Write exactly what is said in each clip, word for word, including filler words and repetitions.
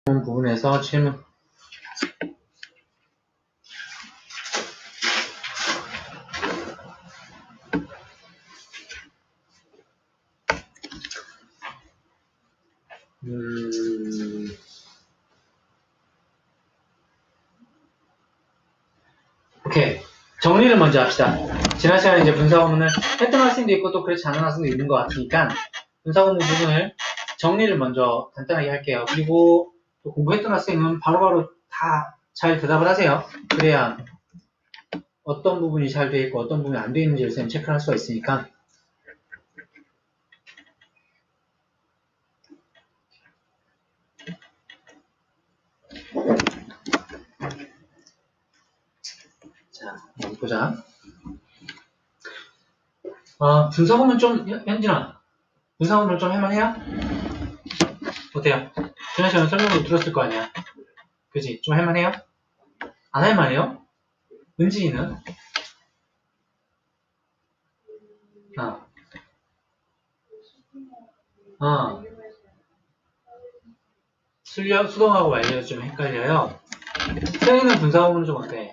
부분에서 질문. 음... 오케이. 정리를 먼저 합시다. 지난 시간에 이제 분사구문을 했던 학생도 있고 또 그렇지 않은 학생도 있는 것 같으니까 분사구문 부분을 정리를 먼저 간단하게 할게요. 그리고 또 공부했던 학생은 바로바로 다 잘 대답을 하세요. 그래야 어떤 부분이 잘 돼 있고 어떤 부분이 안 돼 있는지를 쌤 체크를 할 수가 있으니까. 자, 한번 보자. 어, 분사구문 좀, 현진아, 분사구문 좀 할만해요? 어때요? 지난 시간에 설명도 들었을 거 아니야? 그지? 좀 할만해요? 안 할만해요? 은진이는? 어. 어. 수려, 수동하고 완료가 좀 헷갈려요. 세이는 분사구문은 좀 어때?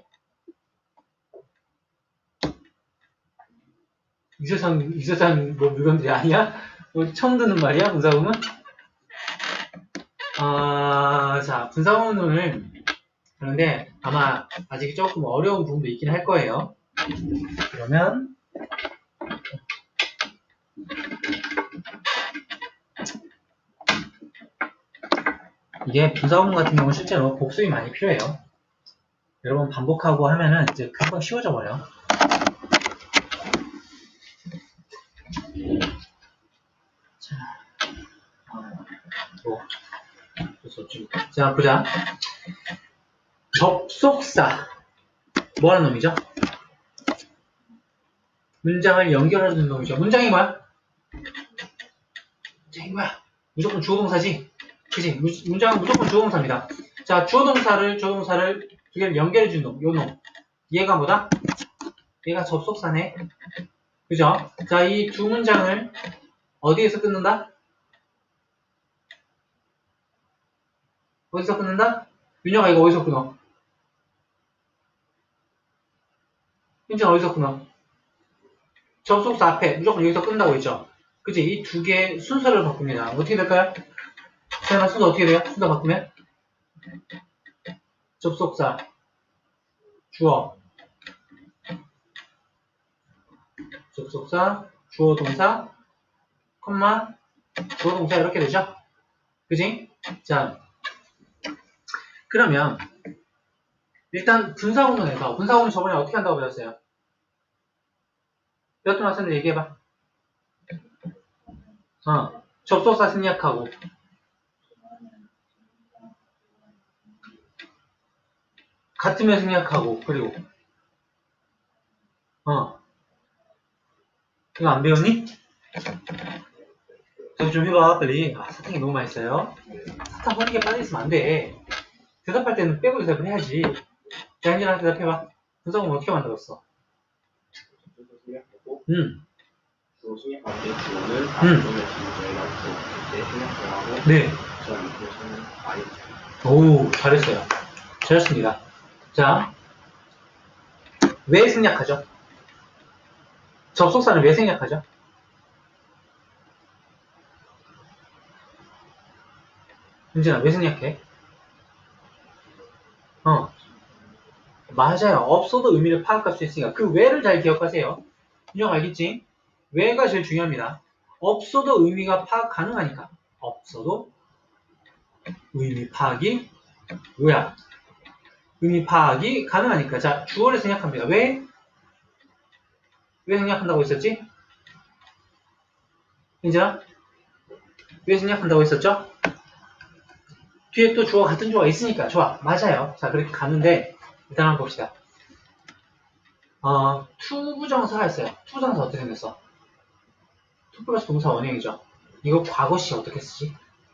이 세상, 이 세상 뭐 물건들이 아니야? 뭐 처음 듣는 말이야, 분사구문? 아, 자, 분사구문을, 그런데 아마 아직 조금 어려운 부분도 있긴 할 거예요. 그러면, 이게 분사구문 같은 경우는 실제로 복습이 많이 필요해요. 여러 번 반복하고 하면은 이제 금방 쉬워져 버려. 자, 뭐, 자, 보자. 접속사. 뭐 하는 놈이죠? 문장을 연결하는 놈이죠. 문장이 뭐야? 문장이 뭐야? 무조건 주어동사지? 그치? 문장은 무조건 주어동사입니다. 자, 주어동사를, 주어동사를 두 개를 연결해준 놈, 요 놈. 얘가 뭐다? 얘가 접속사네. 그죠? 자, 이 두 문장을 어디에서 끊는다? 어디서 끊는다? 윤영아, 이거 어디서 끊어? 윤정아, 어디서 끊어? 접속사 앞에 무조건 여기서 끊는다고 했죠? 그치? 이 두 개의 순서를 바꿉니다. 어떻게 될까요? 자, 순서 어떻게 돼요? 순서 바꾸면? 접속사, 주어, 접속사, 주어 동사, 콤마, 주어 동사 이렇게 되죠? 그지? 자, 그러면 일단 분사구문에서 분사구문 저번에 어떻게 한다고 배웠어요? 배웠던 학생들 얘기해봐. 어, 접속사 생략하고 같으면 생략하고 그리고 어 이거 안 배웠니? 저기 좀 해봐 빨리. 아, 사탕이 너무 맛있어요. 사탕 허리게 빠져있으면 안 돼. 대답할 때는 빼고 대답을 해야지. 자, 현진아 대답해봐. 분사구문 어떻게 만들었어? 생략하고 응. 주어 생략할 때 주어는 응. 앞부분을 지우고 약속 이제 생략을 하고 네. 저 밑에서는 아이 오, 잘했어요. 잘했습니다. 자, 왜 생략하죠? 접속사는 왜 생략하죠? 윤진아, 왜 생략해? 어, 맞아요. 없어도 의미를 파악할 수 있으니까 그 왜를 잘 기억하세요. 윤영 알겠지? 왜가 제일 중요합니다. 없어도 의미가 파악 가능하니까. 없어도 의미 파악이 뭐야? 의미 파악이 가능하니까. 자, 주어를 생략합니다. 왜? 왜 생략한다고 했었지? 윤진아? 왜 생략한다고 했었죠? 뒤에 또 주어 같은 주어가 있으니까. 좋아. 맞아요. 자, 그렇게 가는데 일단 한번 봅시다. 어, 투부정사가 있어요. 투부정사 어떻게 생겼어? 투 플러스 동사 원형이죠. 이거 과거시 어떻게 쓰지?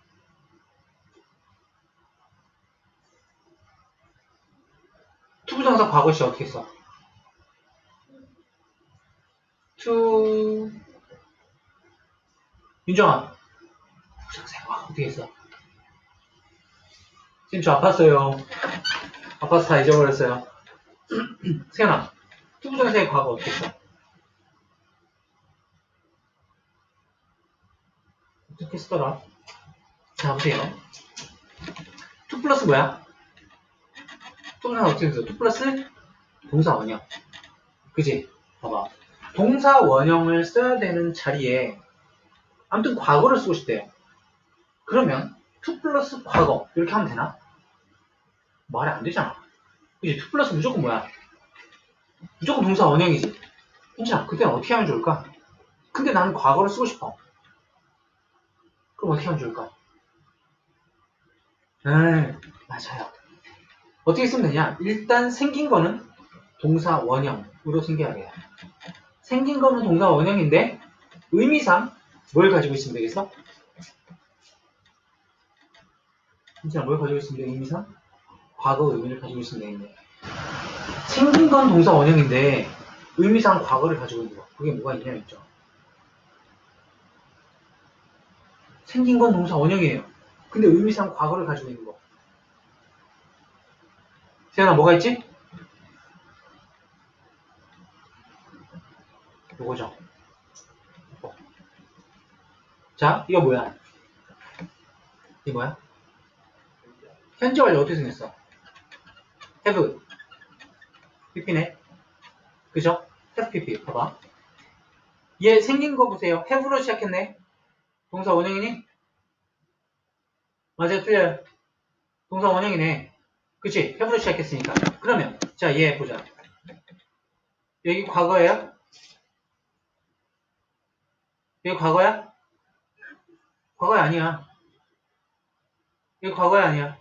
투부정사 과거시 어떻게 써? 투 윤정아 부정사 어떻게 써? 지금 저 아팠어요. 아파서 다 잊어버렸어요. 세연아, 투부정사의 과거 어떻게 써? 어떻게 쓰더라? 자, 보세요. 투 플러스 뭐야? 투부정사 어떻게 써? 투 플러스 동사 원형. 그지? 봐봐. 동사 원형을 써야 되는 자리에 아무튼 과거를 쓰고 싶대요. 그러면 투 플러스 과거 이렇게 하면 되나? 말이 안 되잖아. 그지? 투 플러스 무조건 뭐야? 무조건 동사 원형이지. 현진아, 그때는 어떻게 하면 좋을까? 근데 나는 과거를 쓰고 싶어. 그럼 어떻게 하면 좋을까? 음, 맞아요. 어떻게 쓰면 되냐? 일단 생긴 거는 동사 원형으로 생겨야 돼요. 생긴 거는 동사 원형인데 의미상 뭘 가지고 있으면 되겠어? 진짜 뭘 가지고 있으면 돼? 의미상? 과거 의미를 가지고 있으면 되겠네. 생긴 건 동사 원형인데 의미상 과거를 가지고 있는 거. 그게 뭐가 있냐 했죠. 생긴 건 동사 원형이에요. 근데 의미상 과거를 가지고 있는 거. 세연아, 뭐가 있지? 요거죠. 자, 이거 뭐야? 이게 뭐야? 현재 완료 어떻게 생겼어? have pp네. 그죠? have pp. 봐봐. 얘 생긴 거 보세요. have로 시작했네. 동사 원형이니? 맞아요, 틀려요. 동사 원형이네. 그치? have로 시작했으니까. 그러면 자, 얘 보자. 여기 과거예요? 여기 과거야? 과거야 아니야. 여기 과거야 아니야.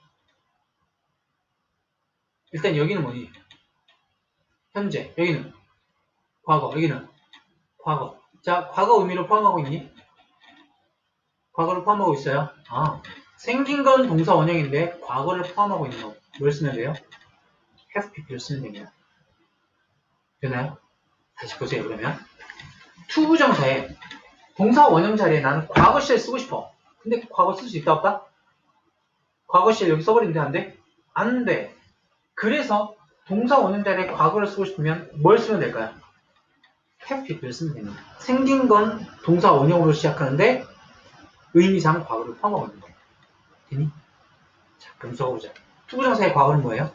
일단 여기는 뭐니? 현재. 여기는 과거. 여기는 과거. 자, 과거 의미를 포함하고 있니? 과거를 포함하고 있어요. 아, 생긴 건 동사 원형인데 과거를 포함하고 있는 거. 뭘 쓰면 돼요? have pp를 쓰면 됩니다. 되나요? 다시 보세요. 그러면 to 부정사에 동사 원형 자리에 나는 과거 시를 쓰고 싶어. 근데 과거 쓸 수 있다 없다? 과거 시를 여기 써버리면 돼? 안 돼? 안 돼. 그래서 동사 원형 자리에 과거를 쓰고 싶으면 뭘 쓰면 될까요? have pp를 쓰면 됩니다. 생긴 건 동사 원형으로 시작하는데 의미상 과거를 포함하고 있는 거예요. 되니? 자, 그럼 적어보자. to 부정사의 과거는 뭐예요?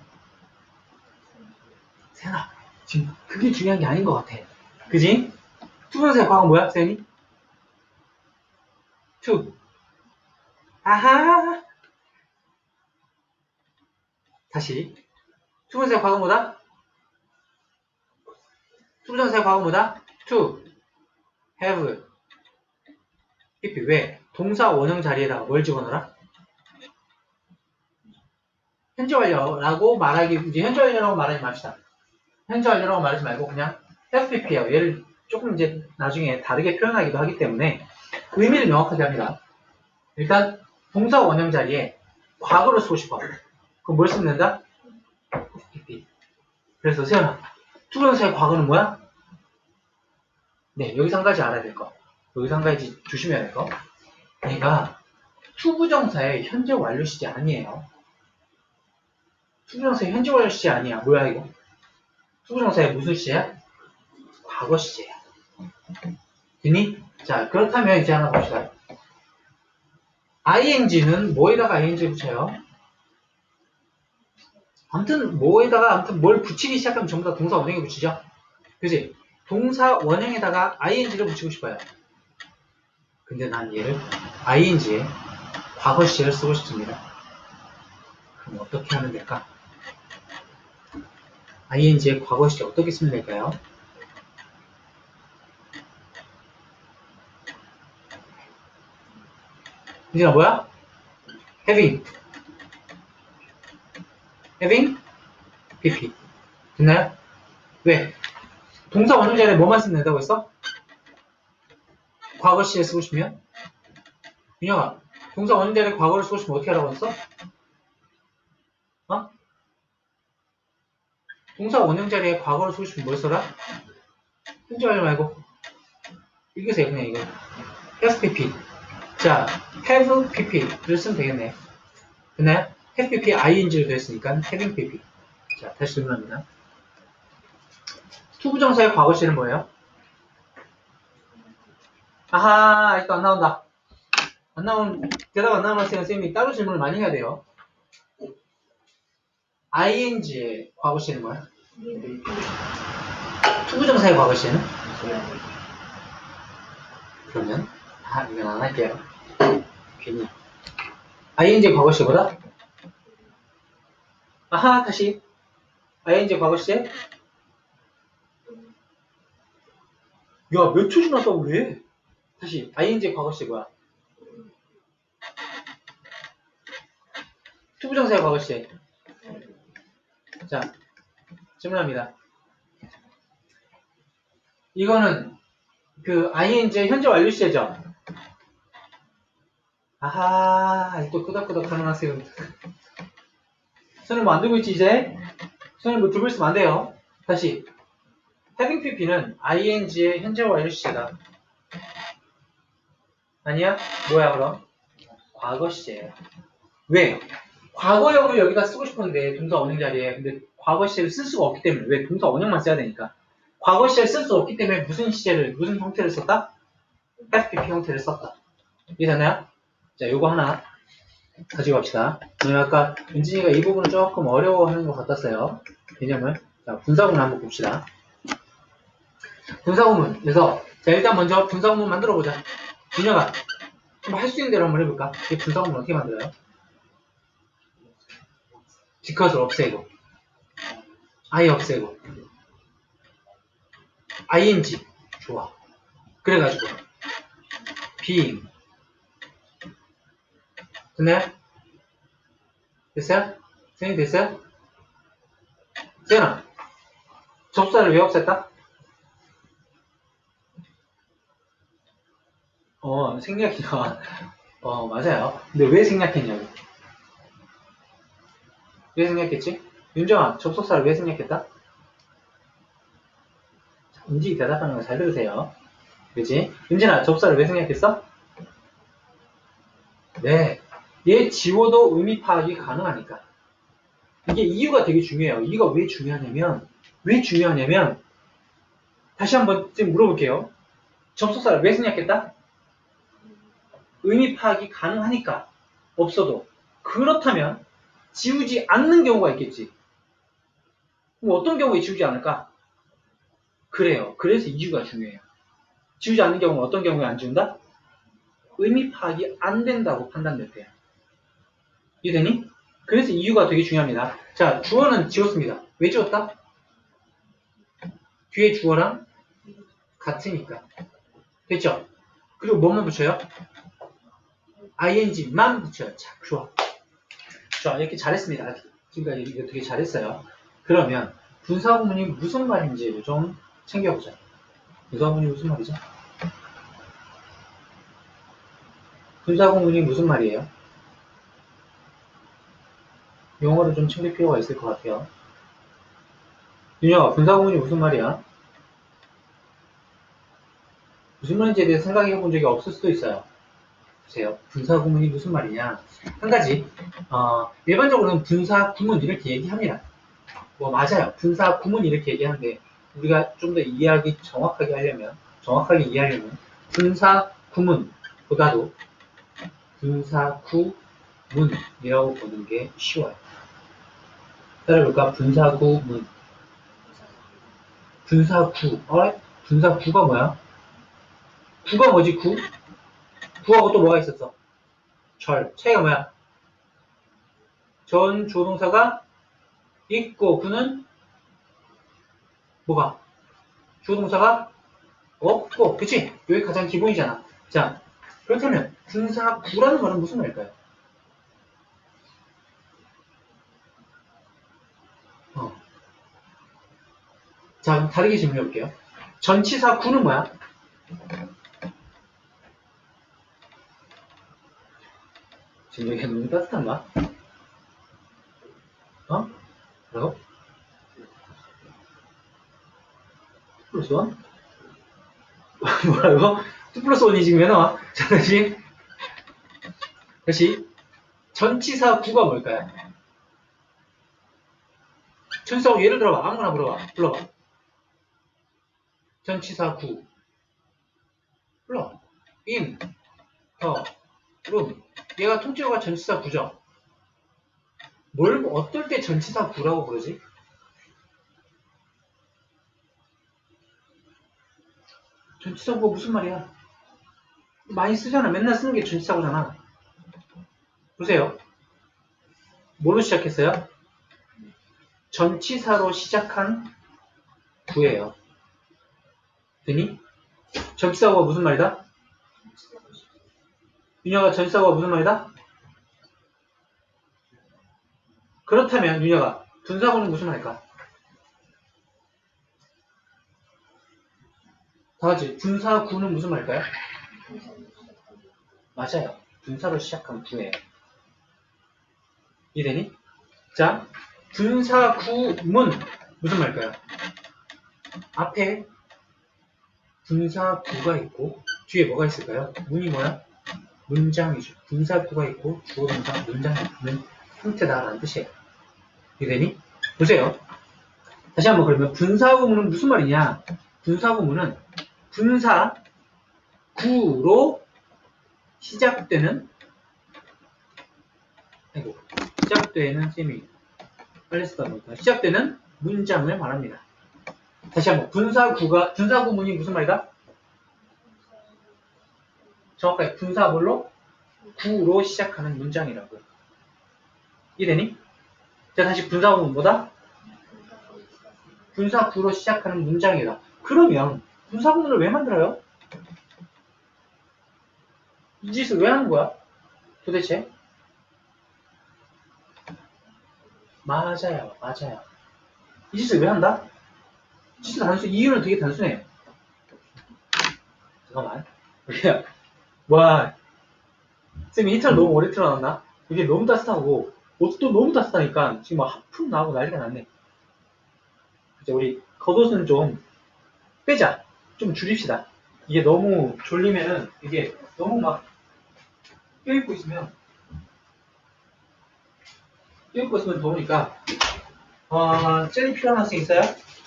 세연아, 지금 그게 중요한 게 아닌 것 같아. 그지? to 부정사의 과거는 뭐야, 세연이? to. 아하. 다시. to 부정사의 과거는 뭐다? to 부정사의 과거는 뭐다? to. have. pp. 왜? 동사 원형 자리에다가 뭘 집어넣어라? 현재 완료라고 말하기, 이제 현재 완료라고 말하지 맙시다. 현재 완료라고 말하지 말고 그냥 have pp예요. 얘를 조금 이제 나중에 다르게 표현하기도 하기 때문에 의미를 명확하게 합니다. 일단 동사 원형 자리에 과거를 쓰고 싶어. 그럼 뭘 쓰면 된다? have pp. 그래서 세연아, to 부정사의 과거는 뭐야? 네, 여기서 한 가지 알아야 될 거. 여기서 한 가지 조심해야 될 거. 얘가 to 부정사의 현재 완료 시제 아니에요. to 부정사의 현재 완료 시제 아니야. 뭐야 이거? to 부정사의 무슨 시제야? 과거 시제야. 됐니? 자, 그렇다면 이제 하나 봅시다. ing는 뭐에다가 ing 붙여요? 아무튼 뭐에다가 아무튼 뭘 붙이기 시작하면 전부 다 동사 원형에 붙이죠? 그지? 동사 원형에다가 ing를 붙이고 싶어요. 근데 난 얘를 ing에 과거 시제를 쓰고 싶습니다. 그럼 어떻게 하면 될까? ing의 과거 시제 어떻게 쓰면 될까요? 이제 뭐야? having. having pp. 됐나요? 왜? 동사 원형 자리에 뭐만 쓰면 된다고 했어? 과거 시제 쓰고 싶으면? 윤영아, 동사 원형 자리에 과거를 쓰고 싶으면 어떻게 하라고 했어? 어? 동사 원형 자리에 과거를 쓰고 싶으면 뭘 써라? 현재 완료 말고 읽으세요. 그냥 이거 have pp. 자, have pp를 쓰면 되겠네. 됐나요? have pp ing로 됐으니까 having pp. 자, 다시 질문합니다. 투부정사의 과거시는 뭐예요? 아하, 아직도 안 나온다. 안 나온, 대답 안 나오는 학생은 쌤이 따로 질문을 많이 해야 돼요. ing의 과거시는 뭐야? 투부정사의 과거시는? 그러면, 아, 이건 안 할게요. 괜히. ing의 과거시보다? 아하, 다시. ing의 과거시에? 야, 몇 초 지났다고 그래? 다시. ing의 과거시 뭐야? 투부정사의 과거시. 자, 질문합니다. 이거는 그 ing의 현재 완료 시제죠? 아하, 아직도 끄덕끄덕 하는 학생은. 손을 뭐 안 들고 있지, 이제? 손을 뭐 들고 있으면 안 돼요. 다시. having pp는 ing의 현재 완료 시제다. 아니야? 뭐야, 그럼? 과거 시제예요. 왜? 과거형을 여기다 쓰고 싶었는데, 동사 원형 자리에. 근데 과거 시제를 쓸 수가 없기 때문에. 왜? 동사 원형만 써야 되니까. 과거 시제를 쓸 수 없기 때문에 무슨 시제를, 무슨 형태를 썼다? have pp 형태를 썼다. 이해됐나요? 자, 요거 하나 가지고 갑시다. 아까 은진이가 이 부분을 조금 어려워하는 것 같았어요. 개념을. 자, 분사구문 한번 봅시다. 분사구문. 그래서 자, 일단 먼저 분사구문 만들어보자. 준혁아, 할 수 있는 대로 한번 해볼까? 이 분사구문 어떻게 만들어요? because 없애고, I 없애고, ing. 좋아. 그래가지고 being. 됐나요? 됐어요? 선생님 됐어요? 세연아, 접사를 왜 없앴다? 어, 생략이야. 어, 맞아요. 근데 왜 생략했냐고. 왜 생략했지? 윤정아, 접속사를 왜 생략했다? 은진이 대답하는 거 잘 들으세요. 그치? 윤진아, 접사를 왜 생략했어? 네. 얘 지워도 의미 파악이 가능하니까. 이게 이유가 되게 중요해요. 이유가 왜 중요하냐면, 왜 중요하냐면, 다시 한번 지금 물어볼게요. 접속사를 왜 생략했다? 의미 파악이 가능하니까. 없어도. 그렇다면, 지우지 않는 경우가 있겠지. 그럼 어떤 경우에 지우지 않을까? 그래요. 그래서 이유가 중요해요. 지우지 않는 경우는 어떤 경우에 안 지운다? 의미 파악이 안 된다고 판단될 때야. 이해되니? 그래서 이유가 되게 중요합니다. 자, 주어는 지웠습니다. 왜 지웠다? 뒤에 주어랑 같으니까. 됐죠? 그리고 뭐만 붙여요? ing만 붙여요. 자, 좋아. 좋아, 이렇게 잘했습니다. 지금까지 이거 되게 잘했어요. 그러면 분사구문이 무슨 말인지를 좀 챙겨보자. 분사구문이 무슨 말이죠? 분사구문이 무슨 말이에요? 용어를 좀 챙길 필요가 있을 것 같아요. 윤영아, 분사구문이 무슨 말이야? 무슨 말인지에 대해 생각해 본 적이 없을 수도 있어요. 보세요. 분사구문이 무슨 말이냐? 한 가지, 어, 일반적으로는 분사구문 이렇게 얘기합니다. 뭐 맞아요. 분사구문 이렇게 얘기하는데 우리가 좀 더 이해하기 정확하게 하려면, 정확하게 이해하려면 분사구문보다도 분사구문이라고 보는 게 쉬워요. 따라해볼까? 분사구문. 분사구. 어? 분사구가 뭐야? 구가 뭐지? 구? 구하고 또 뭐가 있었어? 절. 차이가 뭐야? 전 주어동사가 있고 구는 뭐가? 주어동사가 없고. 그치? 여기 가장 기본이잖아. 자, 그렇다면 분사구라는 말은 무슨 말일까요? 어. 자, 다르게 질문해 볼게요. 전치사 구는 뭐야? 지금 여기가 너무 따뜻한가? 어? 뭐라고? 투 플러스 원? 뭐라고? 투 플러스 원이 지금 왜 나와? 자, 다시. 다시. 전치사 구가 뭘까요? 전치사고 예를 들어봐. 아무거나 불러봐. 불러봐. 전치사 구. 불러. in, the, room. 얘가 통째로가 전치사 구죠. 뭘, 어떨 때 전치사 구라고 그러지? 전치사 구가 무슨 말이야? 많이 쓰잖아. 맨날 쓰는 게 전치사 구잖아. 보세요. 뭘로 시작했어요? 전치사로 시작한 구예요. 되니? 전치사구가 무슨 말이다? 윤혁아, 전치사구가 무슨 말이다? 그렇다면 윤혁아, 분사구는 무슨 말일까? 다같이 분사구는 무슨 말일까요? 맞아요. 분사로 시작한 구예요. 이해되니? 자, 분사구문 무슨 말일까요? 앞에 분사구가 있고 뒤에 뭐가 있을까요? 문이 뭐야? 문장이죠. 분사구가 있고 주어 동사 문장이 있는 형태다라는 뜻이에요. 이해되니? 보세요. 다시 한번 그러면 분사구문은 무슨 말이냐? 분사구문은 분사구로 시작되는 아이고 시작되는 셈이 빨리 쓰다 보니까 시작되는 문장을 말합니다. 다시 한번 분사구가 분사구문이 무슨 말이다? 정확하게 분사물로 구로 시작하는 문장이라고. 이해되니? 자 다시 분사구문 뭐다? 분사구로 시작하는 문장이다. 그러면 분사구문을 왜 만들어요? 이 짓을 왜 하는 거야? 도대체? 맞아요. 맞아요. 이 짓을 왜 한다? 이 짓은 단순, 이유는 되게 단순해요. 잠깐만. 와, 쌤이 히터를 너무 오래 틀어놨나? 이게 너무 따뜻하고, 옷도 너무 따뜻하니까 지금 막 하품 나고 난리가 났네. 이제 우리 겉옷은 좀 빼자. 좀 줄입시다. 이게 너무 졸리면은, 이게 너무 막 껴입고 있으면, 껴입고 있으면 더우니까, 어, 젤리 필요한 학생 있어요?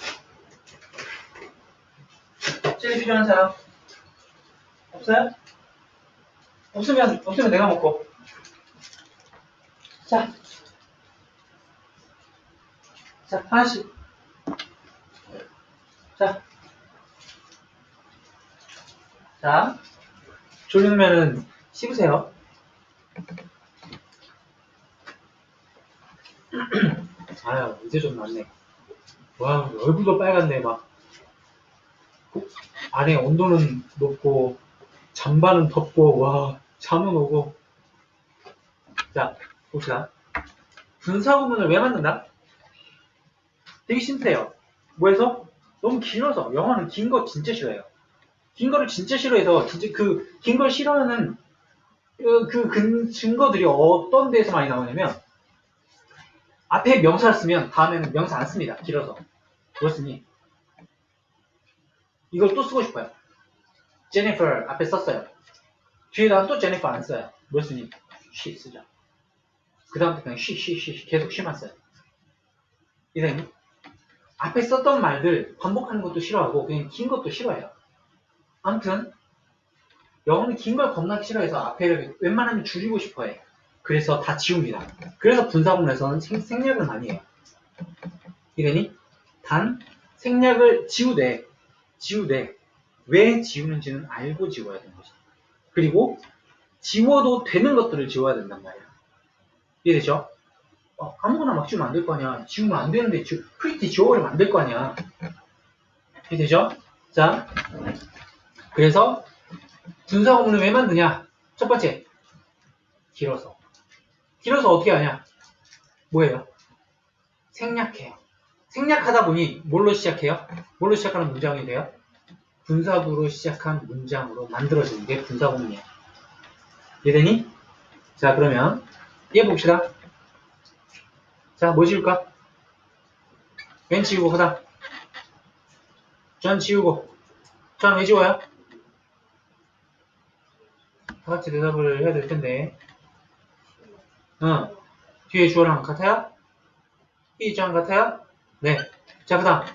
젤리 필요한 사람? 없어요? 없으면, 없으면 내가 먹고. 자. 자, 하나씩. 자. 자. 졸리면은 씹으세요. 아유, 이제 좀 낫네. 와, 얼굴도 빨갛네, 막. 안에 온도는 높고, 잠바는 덥고, 와, 잠은 오고. 자, 봅시다. 분사구문을 왜 만든다? 되게 심플해요. 뭐해서? 너무 길어서. 영어는 긴 거 진짜 싫어해요. 긴 거를 진짜 싫어해서, 진짜 그, 긴 걸 싫어하는, 그, 그 근, 증거들이 어떤 데서 많이 나오냐면, 앞에 명사를 쓰면 다음에는 명사 안 씁니다. 길어서. 그렇으니 이걸 또 쓰고 싶어요. Jennifer 앞에 썼어요. 뒤에다가 또 Jennifer 안 써요. 그렇으니 she 쓰죠. 그 다음부터 그냥 she, she, she 계속 she만 써요. 이사님 앞에 썼던 말들 반복하는 것도 싫어하고 그냥 긴 것도 싫어해요. 아무튼 영어는 긴 걸 겁나 싫어해서 앞에를 웬만하면 줄이고 싶어해. 그래서 다 지웁니다. 그래서 분사구문에서는 생, 생략을 많이 해요. 이러니 단 생략을 지우되 지우되 왜 지우는지는 알고 지워야 되는 거죠. 그리고 지워도 되는 것들을 지워야 된단 말이야. 이해되죠? 어, 아무거나 막 지우면 안 될 거 아니야. 지우면 안 되는데 지, 프리티 지워버리면 안 될 거 아니야. 이해되죠? 자, 그래서 분사구문을 왜 만드냐? 첫 번째, 길어서. 길어서 어떻게 하냐? 뭐예요? 생략해요. 생략하다 보니 뭘로 시작해요? 뭘로 시작하는 문장이 돼요? 분사구로 시작한 문장으로 만들어지는 게 분사구문이에요. 이해되니? 자, 그러면 얘 봅시다. 자, 뭐 지울까? 웬 지우고 하다. 전 지우고. 전 왜 지워요? 다 같이 대답을 해야 될 텐데. 어. 뒤에 주어랑 같아요? 이 주어랑 같아요? 네. 자, 그 다음.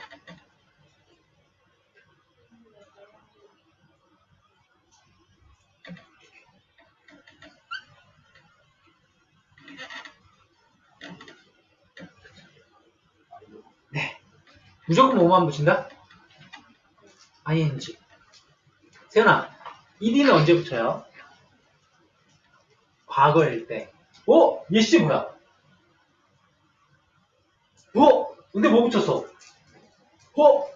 네. 무조건 뭐만 붙인다? 아이엔지. 세연아, ed는 언제 붙여요? 과거일 때. 어? 예시 뭐야? 어? 근데 뭐 붙였어? 어?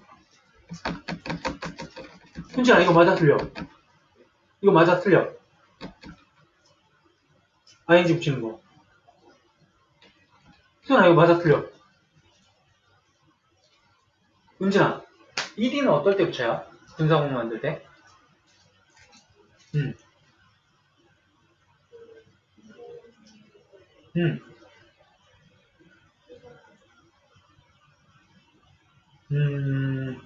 현진아, 이거 맞아 틀려? 이거 맞아 틀려? 아이엔지 붙이는 거. 세연아, 이거 맞아 틀려? 은진아, ed는 어떨 때 붙여요? 분사공 만들 때? 음. 음. 음.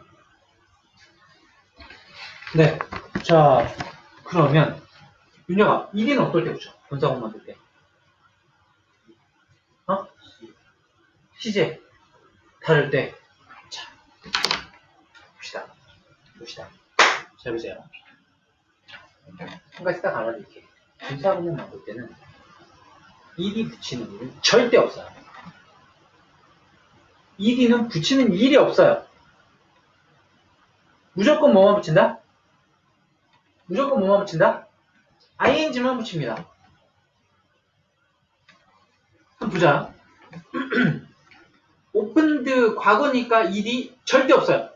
네. 자, 그러면 윤혁아, ed는 어떨 때 붙여? 분사공 만들 때? 어? 시제 다를 때. 자, 봅시다. 봅시다. 잘 보세요. 한 가지 딱 알아드릴게요. 분사구문 만들 때는 ed 붙이는 일은 절대 없어요. ed는 붙이는 일이 없어요. 무조건 뭐만 붙인다? 무조건 뭐만 붙인다? 아이엔지만 붙입니다. 한번 보자. 오픈드 과거니까 ed 절대 없어요.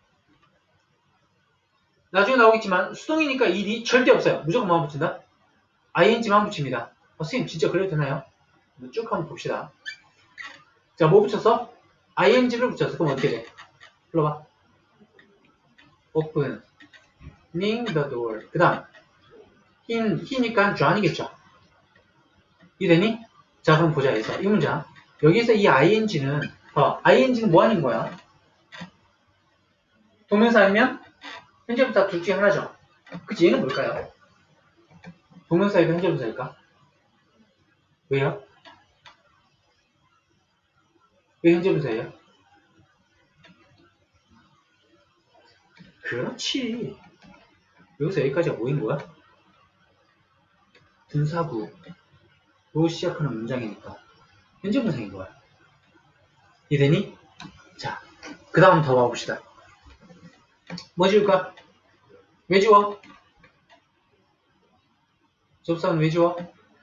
나중에 나오겠지만 수동이니까 ed 절대 없어요. 무조건 뭐만 붙인다? 아이엔지만 붙입니다. 어, 선생님 진짜 그래도 되나요? 쭉 한번 봅시다. 자, 뭐 붙였어? 아이엔지를 붙였어. 그럼 어떻게 돼? 불러봐. opening the door. 그 다음 he, he니까 john이겠죠. 이해되니? 자, 그럼 보자. 여기서 이 문장. 여기서 이 ing는 어, ing는 뭐 하는 거야? 동명사이면 현재부사 둘 중에 하나죠. 그치? 얘는 뭘까요? 동명사일까 현재부사일까? 왜요? 왜 현재부사예요? 그렇지. 여기서 여기까지가 뭐인 거야? 분사구로 시작하는 문장이니까 현재분사인 거야. 이해되니? 자, 그 다음 더 봐봅시다. 뭐 지울까? 왜 지워? 접사는 왜 지워?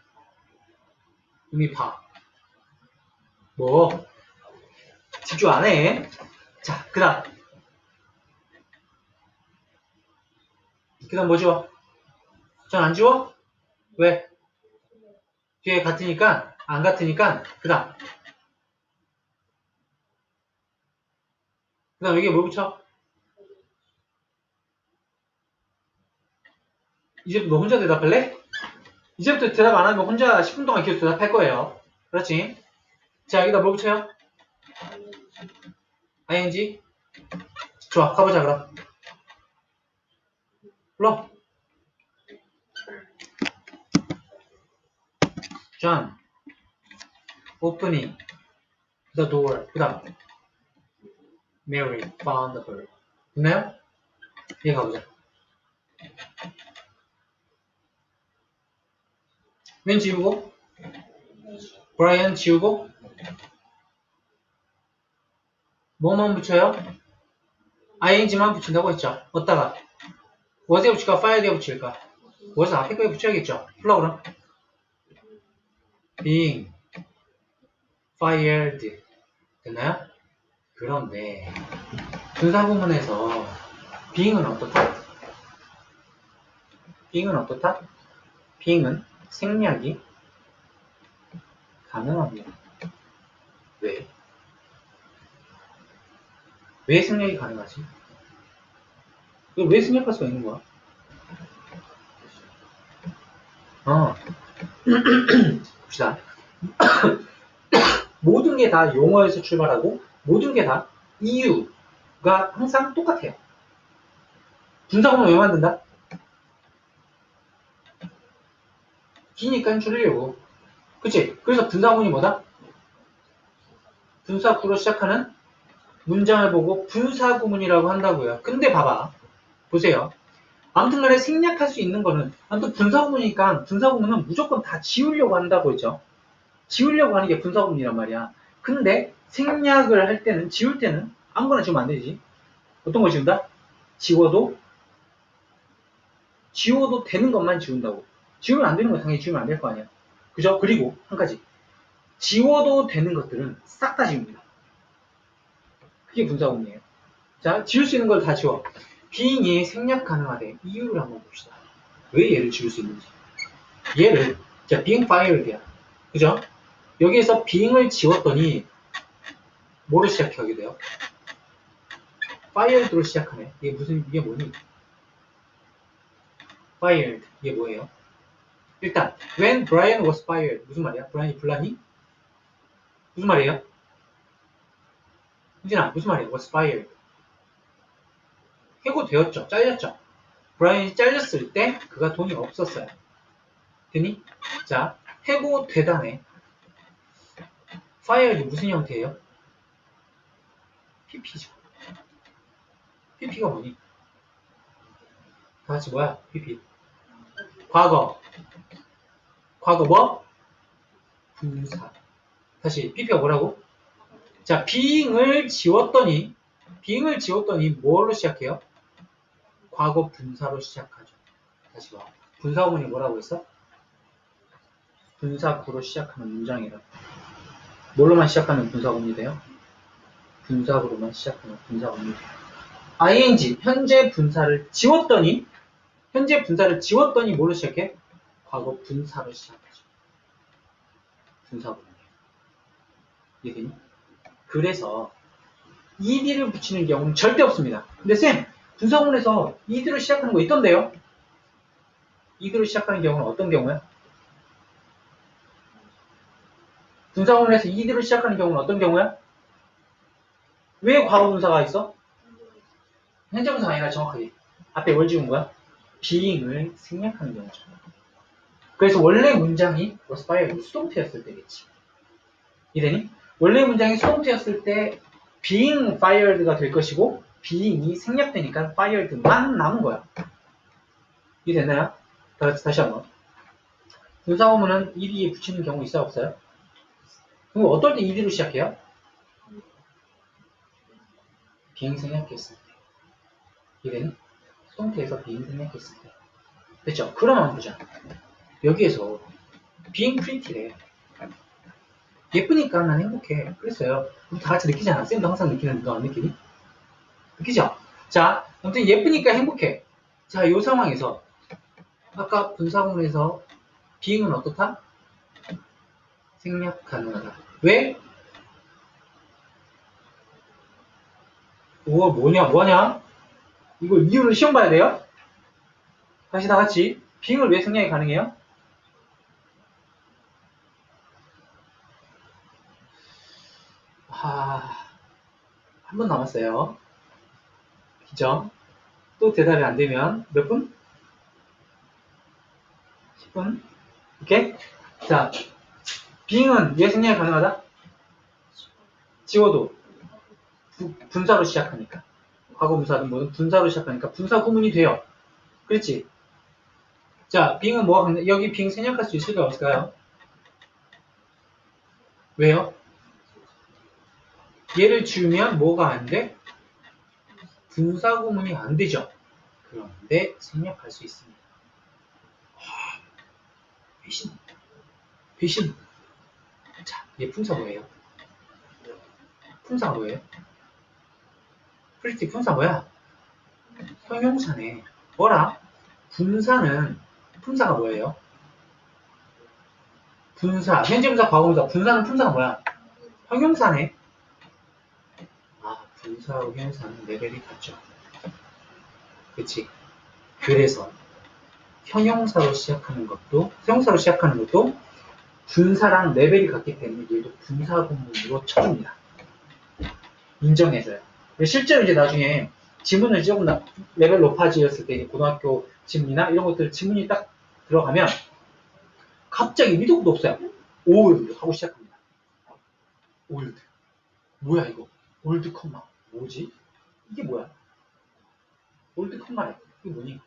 이미 봐. 뭐? 집중 안 해. 자, 그 다음. 그 다음 뭐 지워? 전 안 지워? 왜? 뒤에 같으니까, 안 같으니까, 그 다음. 그 다음 여기에 뭐 붙여? 이제부터 너 혼자 대답할래? 이제부터 대답 안 하면 혼자 십 분 동안 계속 대답할 거예요. 그렇지? 자, 여기다 뭐 붙여요? 아이엔지? 좋아, 가보자, 그럼. 불러. John, opening the door. 그 다음. Mary found her. 됐나요? 얘 가보자. 맨 지우고, 브라이언 지우고, 뭐만 붙여요? 아이엔지만 붙인다고 했죠. 어디다가? what에 붙일까? fired에 붙일까? what을 앞에 거에 붙여야겠죠. 불러 그럼. being fired. 됐나요? 그런데 분사구문에서 being은 어떻다? being은 어떻다? being은 생략이 가능합니다. 왜? 왜 생략이 가능하지? 왜 생략할 수가 있는 거야? 어. 봅시다. 모든 게 다 용어에서 출발하고 모든 게 다 이유가 항상 똑같아요. 분사구문 왜 만든다? 기니까 줄이려고. 그치? 그래서 분사구문이 뭐다? 분사구로 시작하는 문장을 보고 분사구문이라고 한다고요. 근데 봐봐. 보세요. 아무튼 간에 생략할 수 있는 거는 아무튼 분사구문이니까 분사구문은 무조건 다 지우려고 한다고 했죠. 지우려고 하는 게 분사구문이란 말이야. 근데 생략을 할 때는 지울 때는 아무거나 지우면 안 되지. 어떤 거 지운다? 지워도 지워도 되는 것만 지운다고. 지우면 안 되는 건 당연히 지우면 안 될 거 아니야. 그죠? 그리고 한 가지. 지워도 되는 것들은 싹 다 지웁니다. 그게 분사구문이에요. 자, 지울 수 있는 걸 다 지워. being이 생략 가능하대. 이유를 한번 봅시다. 왜 얘를 지울 수 있는지. 얘를, 자, being fired야. 그죠? 여기에서 being을 지웠더니 뭐로 시작하게 돼요? fired로 시작하네. 이게 무슨, 이게 뭐니? fired. 이게 뭐예요? 일단, when Brian was fired. 무슨 말이야? 브라이언이 불났니? 무슨 말이에요? 현진아, 무슨 말이에요? was fired. 해고되었죠. 잘렸죠. 브라이언이 잘렸을 때 그가 돈이 없었어요. 되니? 자, 해고되다네. fired이 무슨 형태예요? 피피죠. 피피가 뭐니? 다 같이 뭐야? 피피. 과거. 과거 뭐? 분사. 다시 피피가 뭐라고? 자, being을 지웠더니 being을 지웠더니 뭘로 시작해요? 과거 분사로 시작하죠. 다시 봐. 분사구문이 뭐라고 했어? 분사구로 시작하는 문장이라. 뭘로만 시작하면 분사구문이 돼요? 분사구로만 시작하면 분사구문이 돼요. ing, 현재 분사를 지웠더니 현재 분사를 지웠더니 뭘로 시작해? 과거 분사로 시작하죠. 분사구문이에요. 이해되니? 그래서 ed를 붙이는 경우는 절대 없습니다. 근데 쌤, 분사구문에서 ed로 시작하는 거 있던데요? ed로 시작하는 경우는 어떤 경우야? 분사구문에서 ed로 시작하는 경우는 어떤 경우야? 왜 과거분사가 있어? 현재분사가 아니라 정확하게 앞에 뭘 지운 거야? being을 생략하는 경우죠. 그래서 원래 문장이 was fired, 수동태였을 때겠지. 이래니? 원래 문장이 수동태였을 때 being fired가 될 것이고 being이 생략되니까 fired만 남은 거야. 이해됐나요? 다시, 다시 한번. 분사구문은 ed에 붙이는 경우 있어요? 없어요? 그럼 어떨 때 ed로 시작해요? being 생략했을 때. 이래니? 수동태에서 being 생략했을 때. 됐죠? 그러면 보자. 여기에서 being pretty래. 예쁘니까 난 행복해. 그랬어요. 우리 다 같이 느끼잖아. 쌤도 항상 느끼는데 너 안 느끼니? 느끼죠? 자, 아무튼 예쁘니까 행복해. 자, 이 상황에서 아까 분사구문에서 being은 어떻다? 생략 가능하다. 왜? 우와, 뭐냐, 뭐냐? 이거 이유를 시험 봐야 돼요? 다시 다 같이. being을 왜 생략이 가능해요? 아, 한 번 남았어요. 그죠? 또 대답이 안 되면 몇 분? 십 분? 오케이? 자, being은 왜 생략이 가능하다? 지워도 부, 분사로 시작하니까. 과거 분사든 뭐든 분사로 시작하니까 분사 구문이 돼요. 그렇지? 자, being은 뭐가 가능, 여기 being 생략할 수 있을까요? 없을까요? 왜요? 얘를 지우면 뭐가 안 돼? 분사 구문이 안 되죠. 그런데 생략할 수 있습니다. 아, 배신. 배신. 자, 얘 품사 뭐예요? 품사가 뭐예요? 프리티 품사 뭐야? 형용사네. 뭐라? 분사는 품사가 뭐예요? 분사, 현재분사, 과거분사, 분사는 품사가 뭐야? 형용사네. 아, 분사하고 형용사는 레벨이 같죠. 그치? 그래서 형용사로 시작하는 것도, 형용사로 시작하는 것도 분사랑 레벨이 같기 때문에 얘도 분사구문으로 쳐줍니다. 인정해서요. 실제로 이제 나중에 지문을 조금 레벨 높아지었을 때 고등학교 지문이나 이런 것들 지문이 딱 들어가면 갑자기 밑도 끝도 없어요. 올드 하고 시작합니다. 올드. 뭐야 이거? 올드 컴마. 뭐지? 이게 뭐야? 올드 컴마래. 이게 뭐니?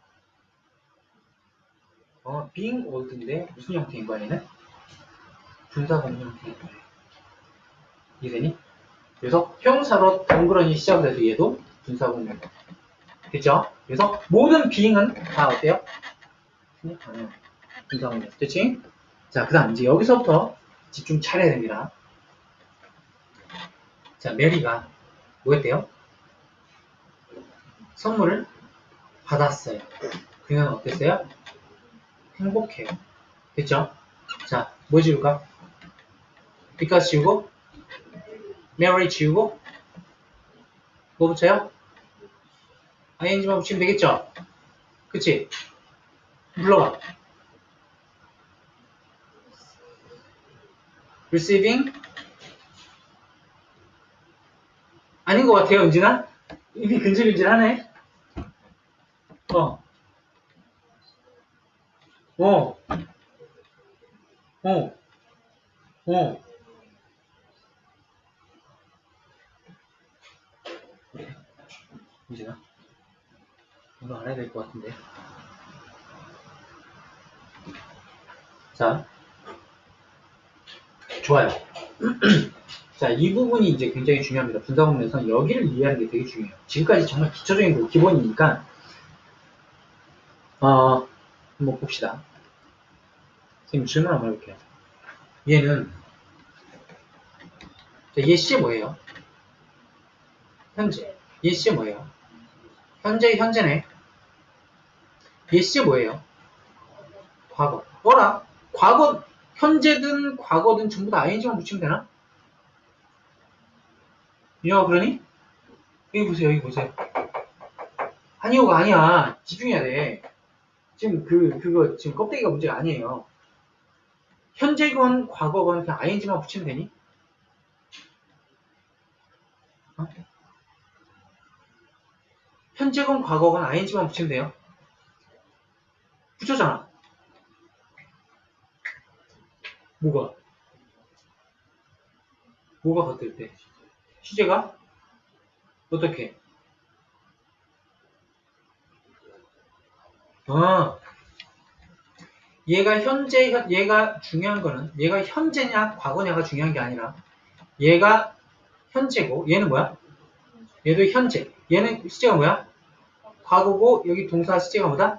어, being old인데 무슨 형태인 거야 얘는? 분사공 형태인 거야. 이해되니? 그래서 형사로 덩그러니 시작을 해도 얘도 분사공 형태. 됐죠? 그래서 모든 being은 다 어때요? 분사공 형태. 됐지? 자, 그 다음 이제 여기서부터 집중 차려야 됩니다. 자, 메리가 뭐 했대요? 선물을 받았어요. 그녀는 어땠어요? 행복해요. 됐죠? 자, 뭐 지울까? because 지우고, Mary 지우고, 뭐 붙여요? ing만 붙이면 되겠죠? 그치? 불러봐. receiving? 아닌 것 같아요, 은진아? 입이 근질근질하네? 어. 어. 어. 어. 그래. 은진아? 이거 알아야 될 것 같은데. 자. 좋아요. 자, 이 부분이 이제 굉장히 중요합니다. 분사구문에서는 여기를 이해하는 게 되게 중요해요. 지금까지 정말 기초적인 거, 기본이니까, 어, 한번 봅시다. 선생님 질문 한번 해볼게요. 얘는, 자, 얘 시제 뭐예요? 현재. 얘 시제 뭐예요? 현재, 현재네. 얘 시제 뭐예요? 과거. 어라? 과거, 현재든 과거든 전부 다 아이엔지만 붙이면 되나? 이거 그러니? 여기 보세요, 여기 보세요. 아니요가 아니야. 집중해야 돼. 지금 그, 그거, 지금 껍데기가 문제가 아니에요. 현재건 과거건 그냥 아이엔지만 붙이면 되니? 어? 현재건 과거건 아이엔지만 붙이면 돼요. 붙였잖아. 뭐가? 뭐가 같을 때? 시제가? 어떻게? 아, 얘가 현재, 얘가 중요한 거는 얘가 현재냐 과거냐가 중요한 게 아니라 얘가 현재고 얘는 뭐야? 얘도 현재. 얘는 시제가 뭐야? 과거고 여기 동사 시제가 뭐다?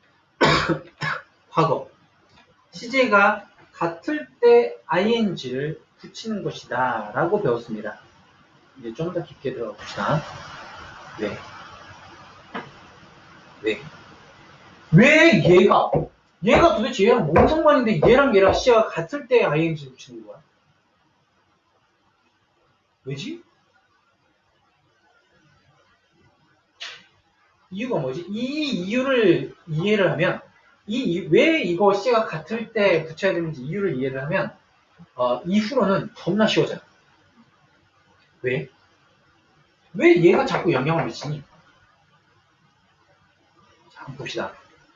과거. 시제가 같을 때 아이엔지를 붙이는 것이다 라고 배웠습니다. 이제 좀 더 깊게 들어가 봅시다. 왜? 왜? 왜 얘가 얘가 도대체 얘랑 뭔 상관인데 얘랑 얘랑 시제가 같을 때 아이엔지를 붙이는 거야? 왜지? 이유가 뭐지? 이 이유를 이해를 하면 이 왜 이거 시제가 같을 때 붙여야 되는지 이유를 이해를 하면 어, 이후로는 겁나 쉬워져요. 왜? 왜 얘가 자꾸 영향을 미치니? 자, 한번 봅시다.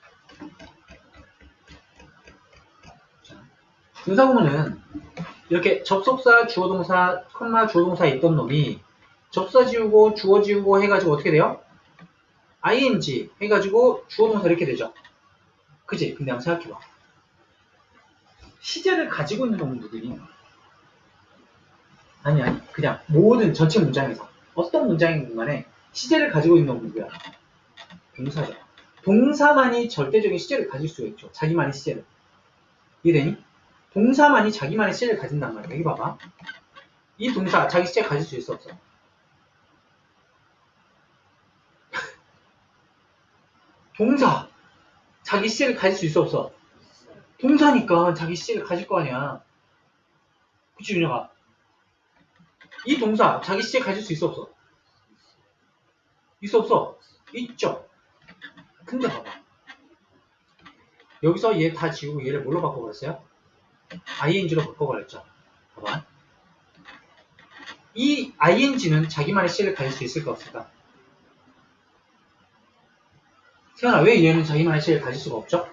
분사구문은 이렇게 접속사, 주어동사, 컴마, 주어동사 있던 놈이 접사 지우고 주어 지우고 해가지고 어떻게 돼요? 아이엔지 해가지고 주어동사 이렇게 되죠. 그치? 근데 한번 생각해봐. 시제를 가지고 있는 놈들이 아니 아니 그냥 모든 전체 문장에서 어떤 문장인 간에 시제를 가지고 있는 놈은 누구야? 동사죠. 동사만이 절대적인 시제를 가질 수가 있죠. 자기만의 시제를. 이해되니? 동사만이 자기만의 시제를 가진단 말이야. 여기 봐봐. 이 동사 자기 시제 가질 수 있어 없어? 동사 자기 시제를 가질 수 있어 없어? 동사니까 자기 시제를 가질 거 아니야. 그치 윤혁아? 이 동사 자기 시제 가질 수 있어 없어? 있어 없어? 있죠. 근데 봐봐. 여기서 얘 다 지우고 얘를 뭘로 바꿔버렸어요? 아이엔지로 바꿔버렸죠. 봐봐. 이 아이엔지는 자기만의 시제를 가질 수 있을까 없을까? 태연아, 왜 얘는 자기만의 시제를 가질 수가 없죠?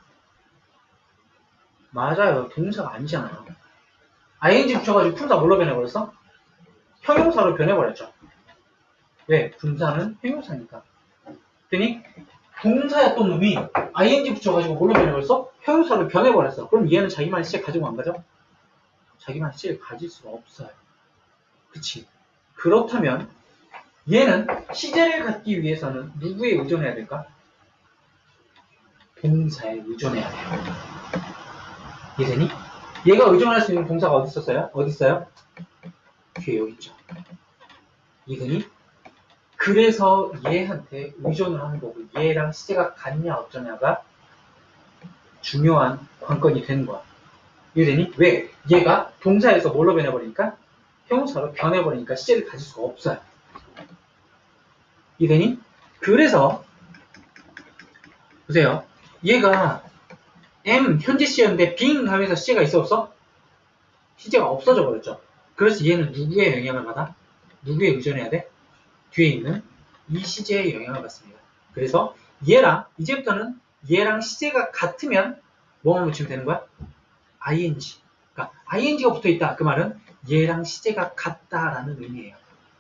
맞아요. 동사가 아니잖아요. 아이엔지 붙여가지고 품사 뭘로 변해버렸어? 형용사로 변해버렸죠. 왜? 분사는 형용사니까. 그랬더니 동사였던 놈이 아이엔지 붙여가지고 뭘로 변해버렸어? 형용사로 변해버렸어. 그럼 얘는 자기만의 시제 가지고 안 가죠? 자기만의 시제를 가질 수가 없어요. 그치? 그렇다면 얘는 시제를 갖기 위해서는 누구에 의존해야 될까? 동사에 의존해야 돼요. 이해되니? 얘가 의존할 수 있는 동사가 어디 있었어요? 어디 있어요? 뒤에 여기 있죠. 이해되니? 그래서 얘한테 의존을 하는 거고 얘랑 시제가 같냐 어쩌냐가 중요한 관건이 되는 거야. 이해되니? 왜? 얘가 동사에서 뭘로 변해버리니까? 형용사로 변해버리니까 시제를 가질 수가 없어요. 이해되니? 그래서 보세요. 얘가 M 현재 시제였는데 빙 하면서 시제가 있어 없어? 시제가 없어져 버렸죠. 그래서 얘는 누구의 영향을 받아? 누구에 의존해야 돼? 뒤에 있는 이 시제의 영향을 받습니다. 그래서 얘랑 이제부터는 얘랑 시제가 같으면 뭐만 붙이면 되는 거야? 아이엔지. 그러니까 아이엔지가 붙어있다. 그 말은 얘랑 시제가 같다라는 의미예요.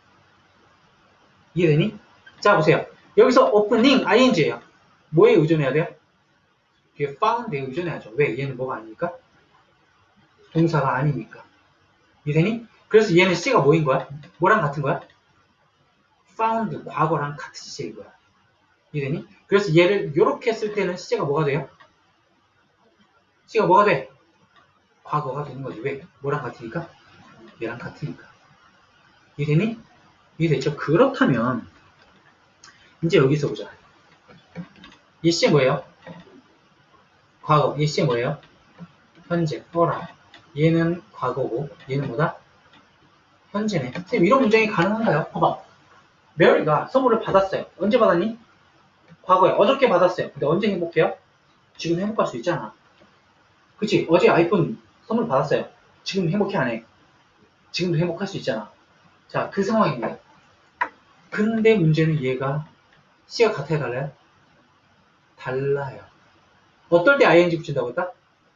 이해되니? 자 보세요. 여기서 opening 아이엔지예요. 뭐에 의존해야 돼요? 뒤에 found에 의존해야죠. 왜? 얘는 뭐가 아니니까? 동사가 아니니까. 이해되니? 그래서 얘는 시제가 뭐인 거야? 뭐랑 같은 거야? found, 과거랑 같은 시제인 거야. 이해되니? 그래서 얘를 이렇게 쓸 때는 시제가 뭐가 돼요? 시제가 뭐가 돼? 과거가 되는 거지. 왜? 뭐랑 같으니까? 얘랑 같으니까. 이해되니? 이해됐죠? 그렇다면 이제 여기서 보자. 이 시제 뭐예요? 과거. 이 시제 뭐예요? 현재. 어라. 얘는 과거고 얘는 뭐다? 현재네. 선생님 이런 문장이 가능한가요? 봐봐. 메리가 선물을 받았어요. 언제 받았니? 과거에. 어저께 받았어요. 근데 언제 행복해요? 지금 행복할 수 있잖아. 그치? 어제 아이폰 선물 받았어요. 지금 행복해 안 해? 지금도 행복할 수 있잖아. 자, 그 상황입니다. 근데 문제는 얘가 시가 같아요, 달라요? 달라요. 어떨 때 아이엔지 붙인다고 했다?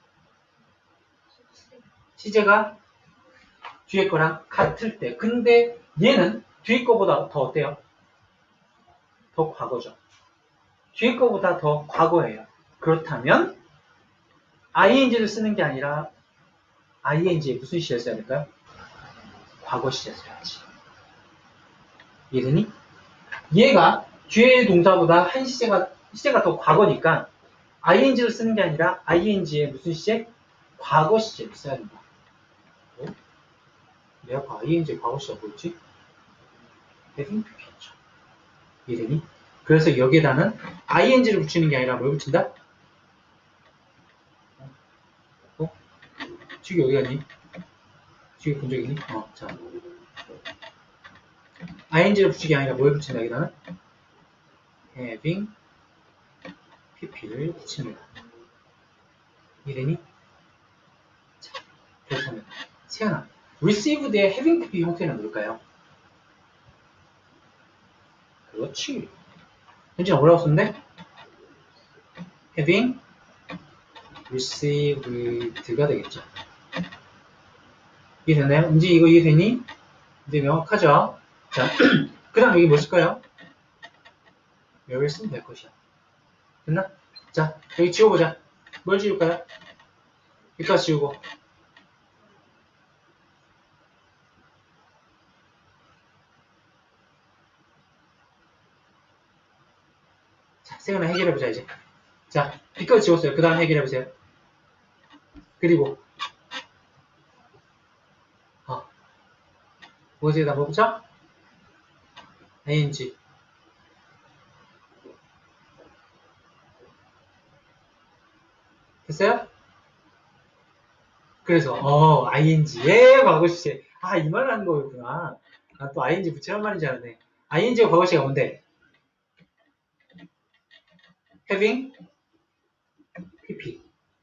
시제가 뒤에 거랑 같을 때. 근데 얘는 뒤에 거보다 더 어때요? 더 과거죠. 뒤에 거보다 더 과거예요. 그렇다면 아이엔지를 쓰는 게 아니라 아이엔지에 무슨 시제를 써야 될까요? 과거 시제 써야지. 이해되니? 얘가 뒤에 동사보다 한 시제가 시제가 더 과거니까 아이엔지를 쓰는 게 아니라 아이엔지에 무슨 시제? 과거 시제를 써야 된다. 어? 내가 그 아이엔지에 과거 시제가 뭐였지? having pp였죠. 이해되니? 그래서 여기에다는 아이엔지를 붙이는 게 아니라 뭘 붙인다? 어? 지금 어디 갔니? 지금 본 적 있니? 어, 자. 아이엔지를 붙이는 게 아니라 뭘 붙인다? 여기다는 having pp를 붙입니다. 이해되니? 자, 그렇다면 세연아, received의 having pp 형태는 뭘까요? 그렇지. 현재는 뭐라고 썼는데? having received가 되겠죠. 이해됐나요? 이제 이거 이해되니? 이제 명확하죠? 자, 그 다음 여기 뭐 쓸까요? 여기를 쓰면 될 것이야. 됐나? 자, 여기 지워보자. 뭘 지울까요? 여기까지 지우고. 자, 세연아 해결해보자, 이제. 자, B까지 지웠어요. 그 다음 해결해보세요. 그리고, 어, 무엇에다 뭐 붙여? ing. 됐어요? 그래서, 어, ing에 과거 시제. 아, 이 말을 하는 거였구나. 아, 또 ing 붙이란 말인지 알았네. ing가 과거 시제가 뭔데? having pp.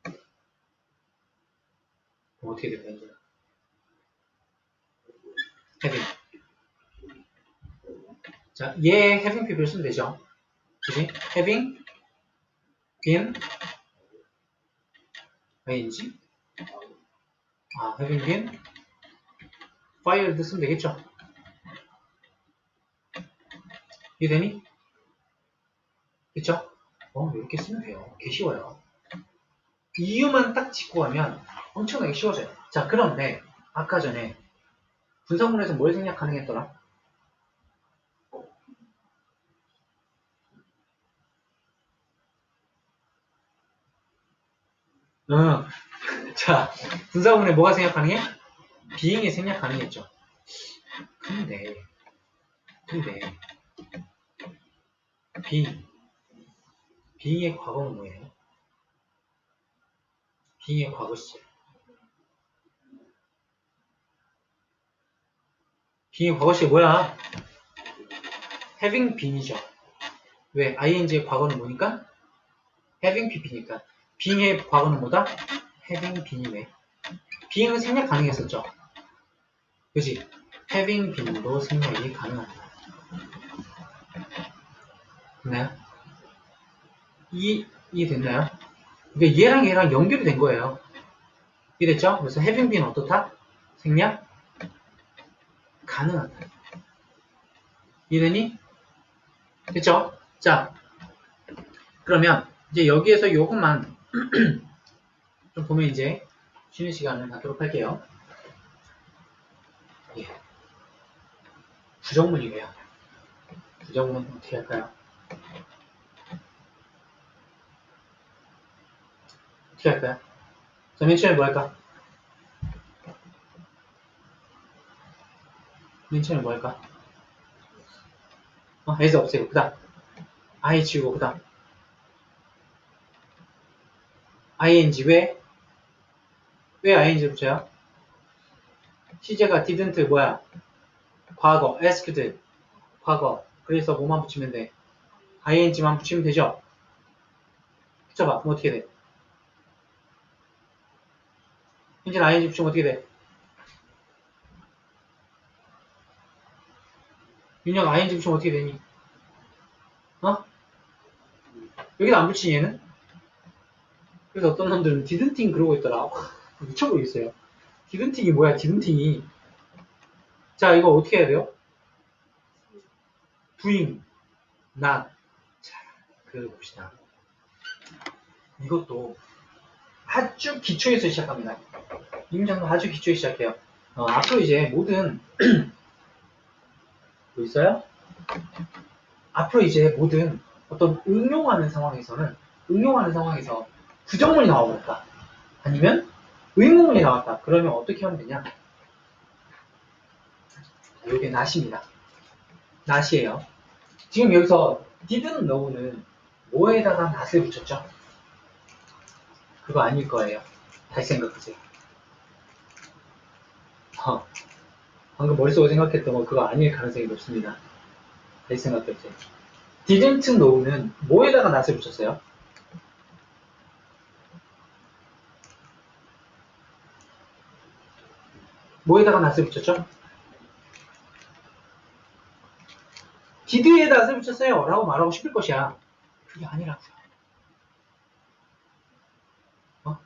그럼 어떻게 될까요, 이제? having. 자, 얘 having pp를 쓰면 되죠. 그지? having been ing. 아, having been fired 쓰면 되겠죠. 이해되니? 그쵸? 어, 이렇게 쓰면 돼요. 개 쉬워요. 이유만 딱 짚고 가면 엄청나게 쉬워져요. 자, 그런데 아까 전에 분사문에서 뭘 생략 가능했더라? 응. 자, 분사문에 뭐가 생략 가능해? being이 생략 가능했죠. 근데, 근데, being, being의 과거는 뭐예요? being의 과거 시제. being의 과거 시제 뭐야? having been이죠. 왜? ing의 과거는 뭐니까? having pp니까. being의 과거는 뭐다? having been이네. being은 생략 가능했었죠. 그지? having been도 생략이 가능합니다. 됐나요? 이, 이해됐나요? 그러니까 얘랑 얘랑 연결이 된 거예요. 이해됐죠? 그래서 having been 어떻다? 생략? 가능하다. 이해되니? 됐죠? 자, 그러면 이제 여기에서 요것만 좀 보면 이제 쉬는 시간을 갖도록 할게요. 예. 부정문이래요. 부정문 어떻게 할까요? 어떻게 할까요? 자, 맨 처음에 뭐 할까? 맨 처음에 뭐 할까? 어, as 없애고, 그 다음 I 지우고, 그 다음 ing 왜? 왜 ing 붙여요? 시제가 didn't 뭐야? 과거, asked 과거. 그래서 뭐만 붙이면 돼? ing만 붙이면 되죠? 붙여봐. 그럼 어떻게 돼? 현재 ing 붙이면 어떻게 돼? 윤영 ing 붙이면 어떻게 되니? 어? 여기도 안 붙이니 얘는? 그래서 어떤 놈들은 didn't 그러고 있더라. 미쳐버리겠어요. didnt이 뭐야? didnt이. 자, 이거 어떻게 해야 돼요? doing, not. 자, 그걸 봅시다. 이것도 아주 기초에서 시작합니다. 이 문장도 아주 기초에 시작해요. 어, 앞으로 이제 모든 뭐 있어요? 앞으로 이제 모든 어떤 응용하는 상황에서는 응용하는 상황에서 부정문이 나와버렸다. 아니면 의문문이 나왔다. 그러면 어떻게 하면 되냐? 이게 not입니다. not이에요. 지금 여기서 didn't know는 뭐에다가 not을 붙였죠? 그거 아닐 거예요. 다시 생각하세요. 어, 방금 머릿속으로 생각했던 거 그거 아닐 가능성이 높습니다. 다시 생각해보세요. didn't know는 뭐에다가 not을 붙였어요? 뭐에다가 not을 붙였죠? did에다 not을 붙였어요 라고 말하고 싶을 것이야. 그게 아니라고요. 어?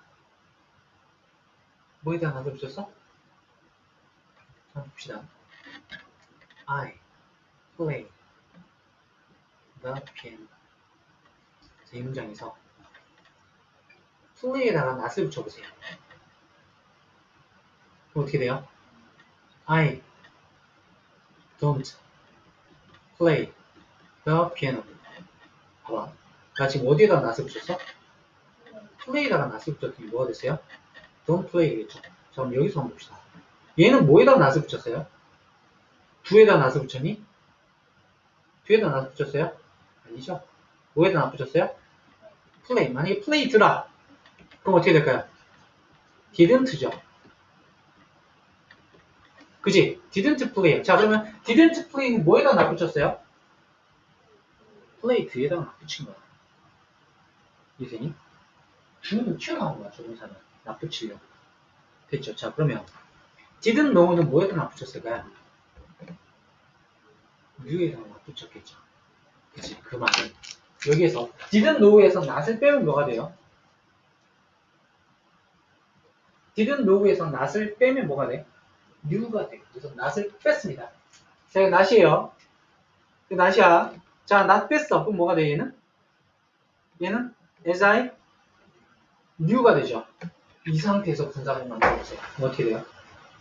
뭐에다가 not을 붙였어? 자, 봅시다. I play the piano. 자, 이 문장에서 play에다가 not을 붙여보세요. 그럼 어떻게 돼요? I don't play the piano. 봐봐. 나 지금 어디에다가 not을 붙였어? play에다가 not을 붙였더니 뭐가 됐어요? don't play겠죠. 자, 그럼 여기서 한번 봅시다. 얘는 뭐에다가 not을 붙였어요? do에다 not을 붙였니? do에다 not을 붙였어요? 아니죠. 뭐에다 not 붙였어요? play. 만약에 play 드라. 그럼 어떻게 될까요? didn't죠. 그지? didn't play. 자, 그러면 didn't play는 뭐에다 not 붙였어요? play 뒤에다 not 붙인 거야. 이해되니? 주는 튀어나온 거야, 조동사는. not 붙이려고. 됐죠? 자, 그러면 didn't know는 뭐에다 not 붙였을까요? new에다 not 붙였겠죠. 그치? 그 말은 여기에서 didn't know에서 not을 빼면 뭐가 돼요? didn't know에서 not을 빼면 뭐가 돼? new가 돼. 그래서 not을 뺐습니다. 자, 이거 not이에요. 낫이야. 자, 낫 뺐어. 그럼 뭐가 돼, 얘는? 얘는 as I knew가 되죠. 이 상태에서 분사를 만들어보세요. 그럼 어떻게 돼요?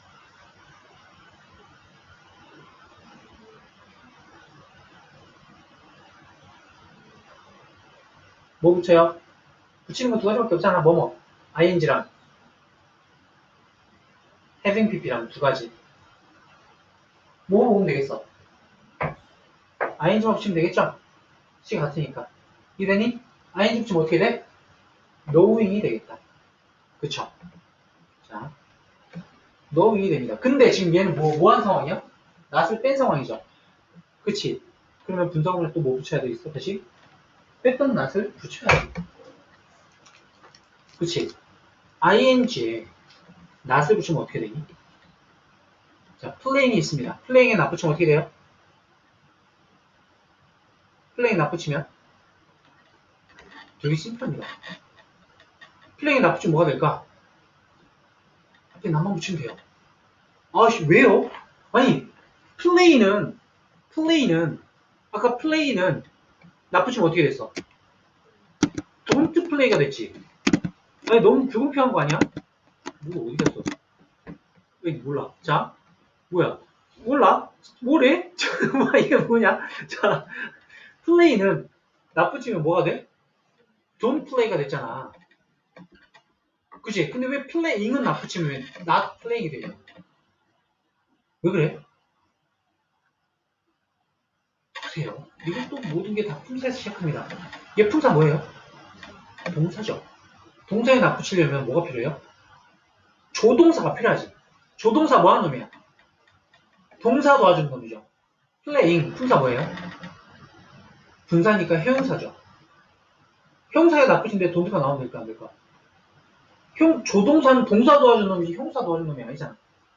뭐 붙여요? 붙이는 건 두 가지밖에 없잖아. 뭐뭐? ing랑 having pp랑 두 가지. 뭐 보면 되겠어? ing만 붙이면 되겠죠? C가 같으니까. 이되니? ing 붙이면 어떻게 돼? knowing이 되겠다. 그쵸? 자, knowing이 됩니다. 근데 지금 얘는 뭐, 뭐 한 상황이야? 낫을 뺀 상황이죠. 그치? 그러면 분사구문에 또 뭐 붙여야 되겠어? 다시? 뺐던 낫을 붙여야 돼. 그치? ing에 낫을 붙이면 어떻게 되니? 자, playing이 있습니다. playing에 낫 붙이면 어떻게 돼요? 플레잉 납 붙이면 되게 심플합니다. 플레잉 납 붙이면 뭐가 될까? 앞에 납만 붙이면 돼요. 아씨 왜요? 아니 플레이는 플레이는 아까 플레이는 납 붙이면 어떻게 됐어? don't 플레이가 됐지. 아니 너무 불공평한 거 아니야? 뭐 어디 갔어? 왜 몰라? 자 뭐야? 몰라? 뭐래? 이게 뭐냐? 자 플레이는 납 붙이면 뭐가 돼? don't 플레이가 됐잖아. 그치? 근데 왜 플레잉은 납 붙이면 왜 not 플레잉이 되냐? 왜 그래? 보세요. 이것도 모든 게 다 품사에서 시작합니다. 얘 품사 뭐예요? 동사죠. 동사에 납 붙이려면 뭐가 필요해요? 조동사가 필요하지. 조동사 뭐 하는 놈이야? 동사 도와주는 놈이죠. playing, 품사 뭐예요? 분사니까 형용사죠. 형사에 납 붙이는데 동사가 나오면 될까 안 될까? 형, 조동사는 동사 도와주는 놈이지 형사 도와주는 놈이 아니잖아.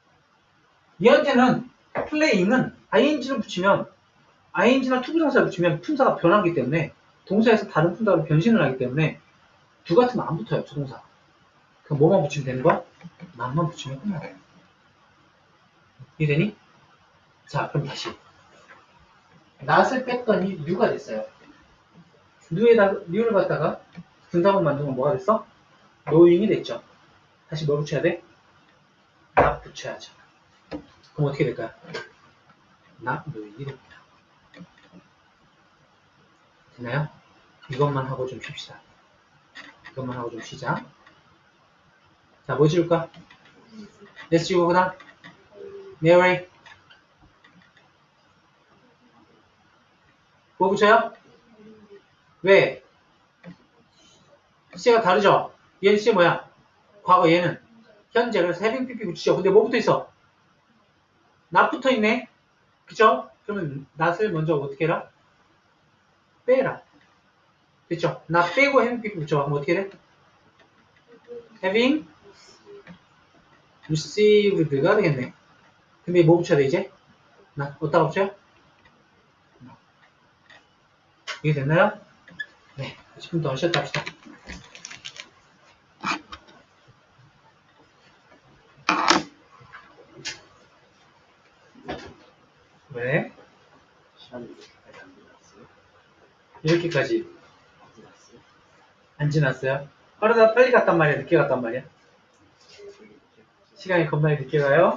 얘한테는 playing은 ing를 붙이면 ing나 투부정사를 붙이면 품사가 변하기 때문에 동사에서 다른 품사로 변신을 하기 때문에 두 같으면 안 붙어요, 조동사. 그럼 뭐만 붙이면 되는 거야? 낫만 붙이면 끝나요. 이해되니? 자, 그럼 다시. 낫을 뺐더니 뉴가 됐어요. 뉴에다가, 뉴를 갖다가 분사문 만들면 뭐가 됐어? 노잉이 됐죠. 다시 뭐 붙여야 돼? 낫 붙여야죠. 그럼 어떻게 될까요? 낫 노잉이 됩니다. 됐나요? 이것만 하고 좀 쉽시다. 이것만 하고 좀 쉬자. 자, 뭐 지울까? 레스 지우고 그 다음 Mary 뭐 붙여요? 왜? C가 다르죠? 얘는 C 뭐야? 과거 얘는 현재 그래서 having pp 붙이죠. 근데 뭐 붙어있어? 낫 붙어있네? 그쵸? 그러면 낫을 먼저 어떻게 해라? 빼라. 됐죠? 낫 빼고 having pp 붙여. 그럼 어떻게 돼? having received가 되겠네. 근데 뭐 붙여야 돼 이제? 낫 어디다가 붙여요? 이게 됐나요? 네. 십 분 동안 쉬었다 합시다. 왜? 시간이 이렇게까지 안 지났어요? 이렇게까지 안 지났어요? 안 지났어요? 빠르다 빨리 갔단 말이야? 늦게 갔단 말이야? 시간이 겁나게 늦게 가요?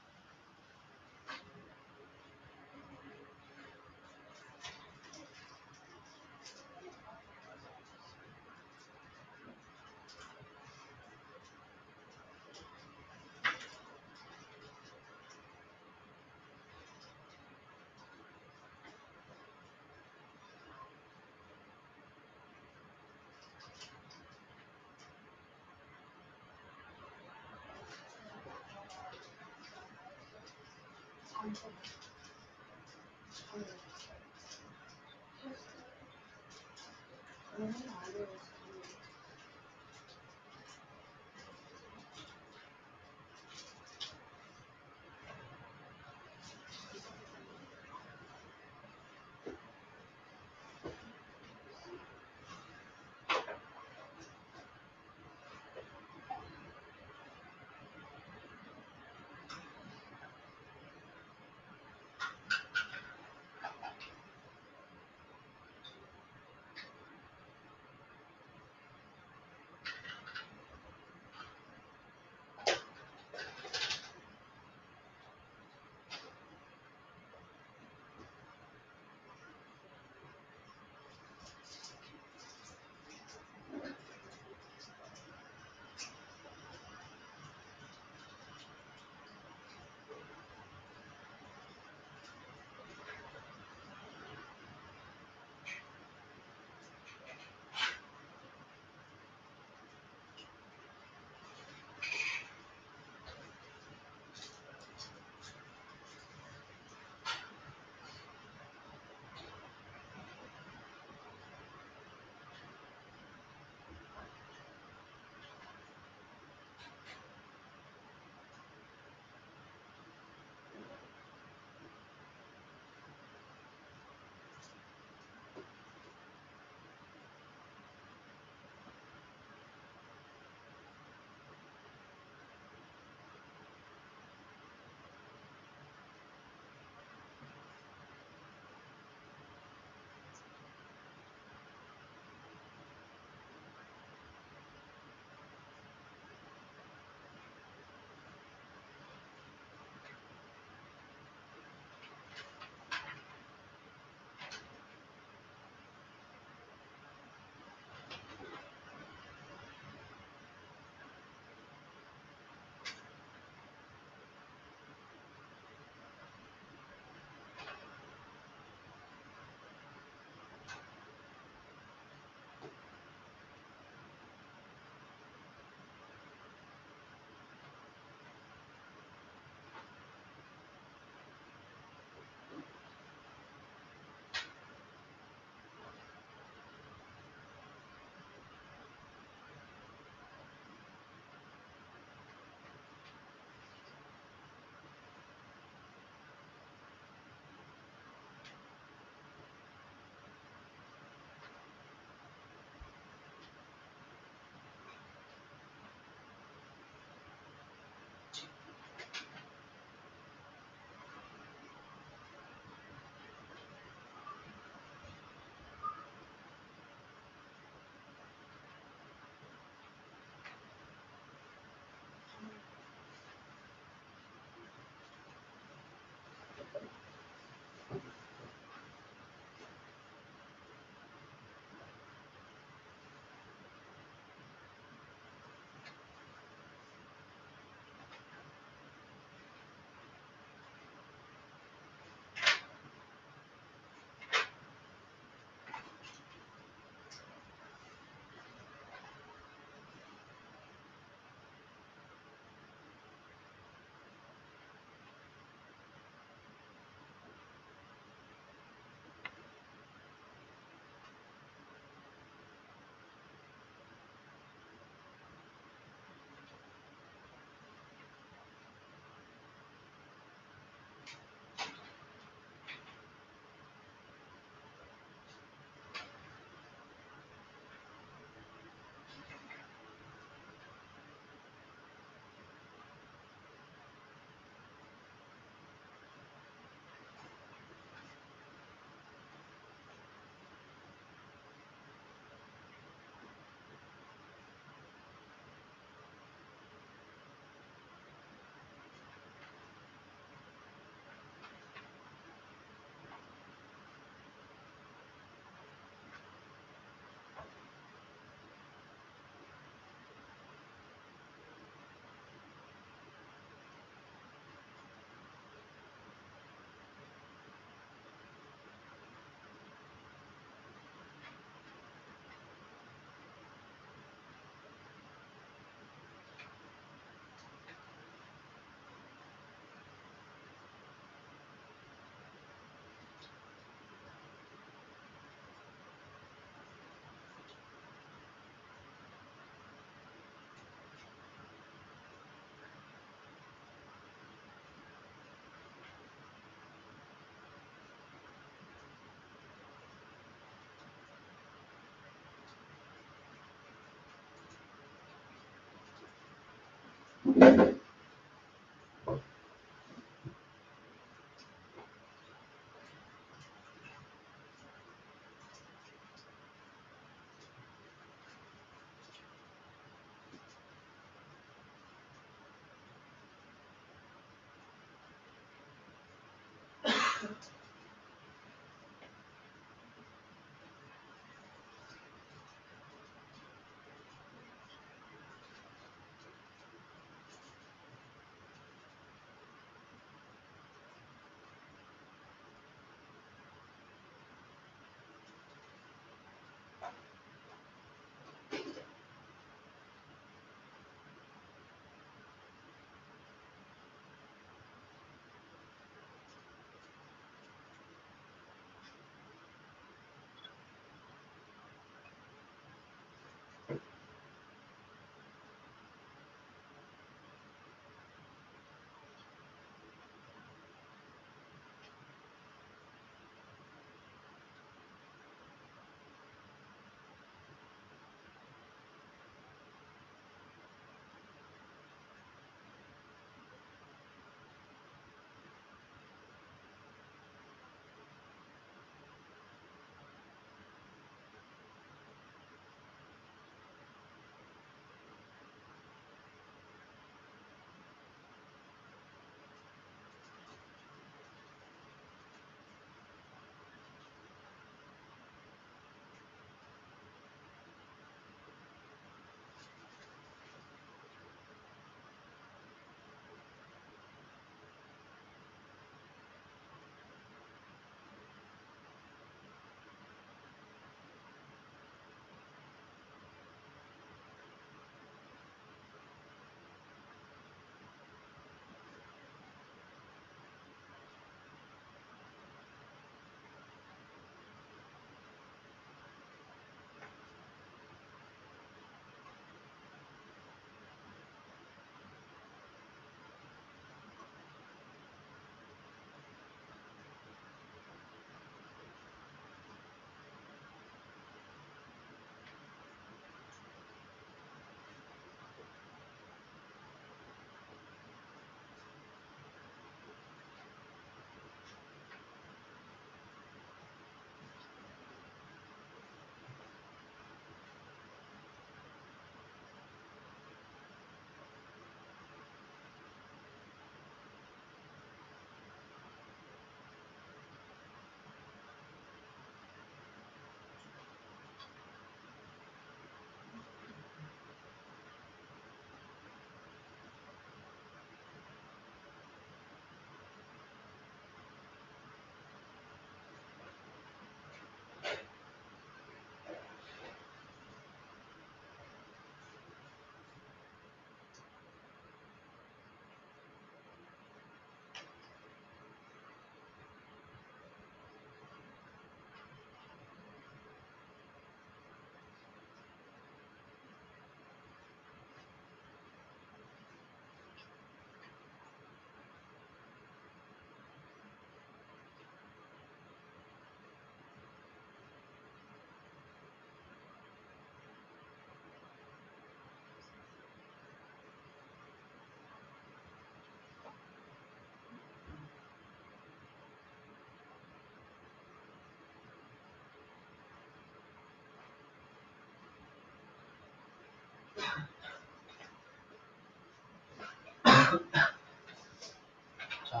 자,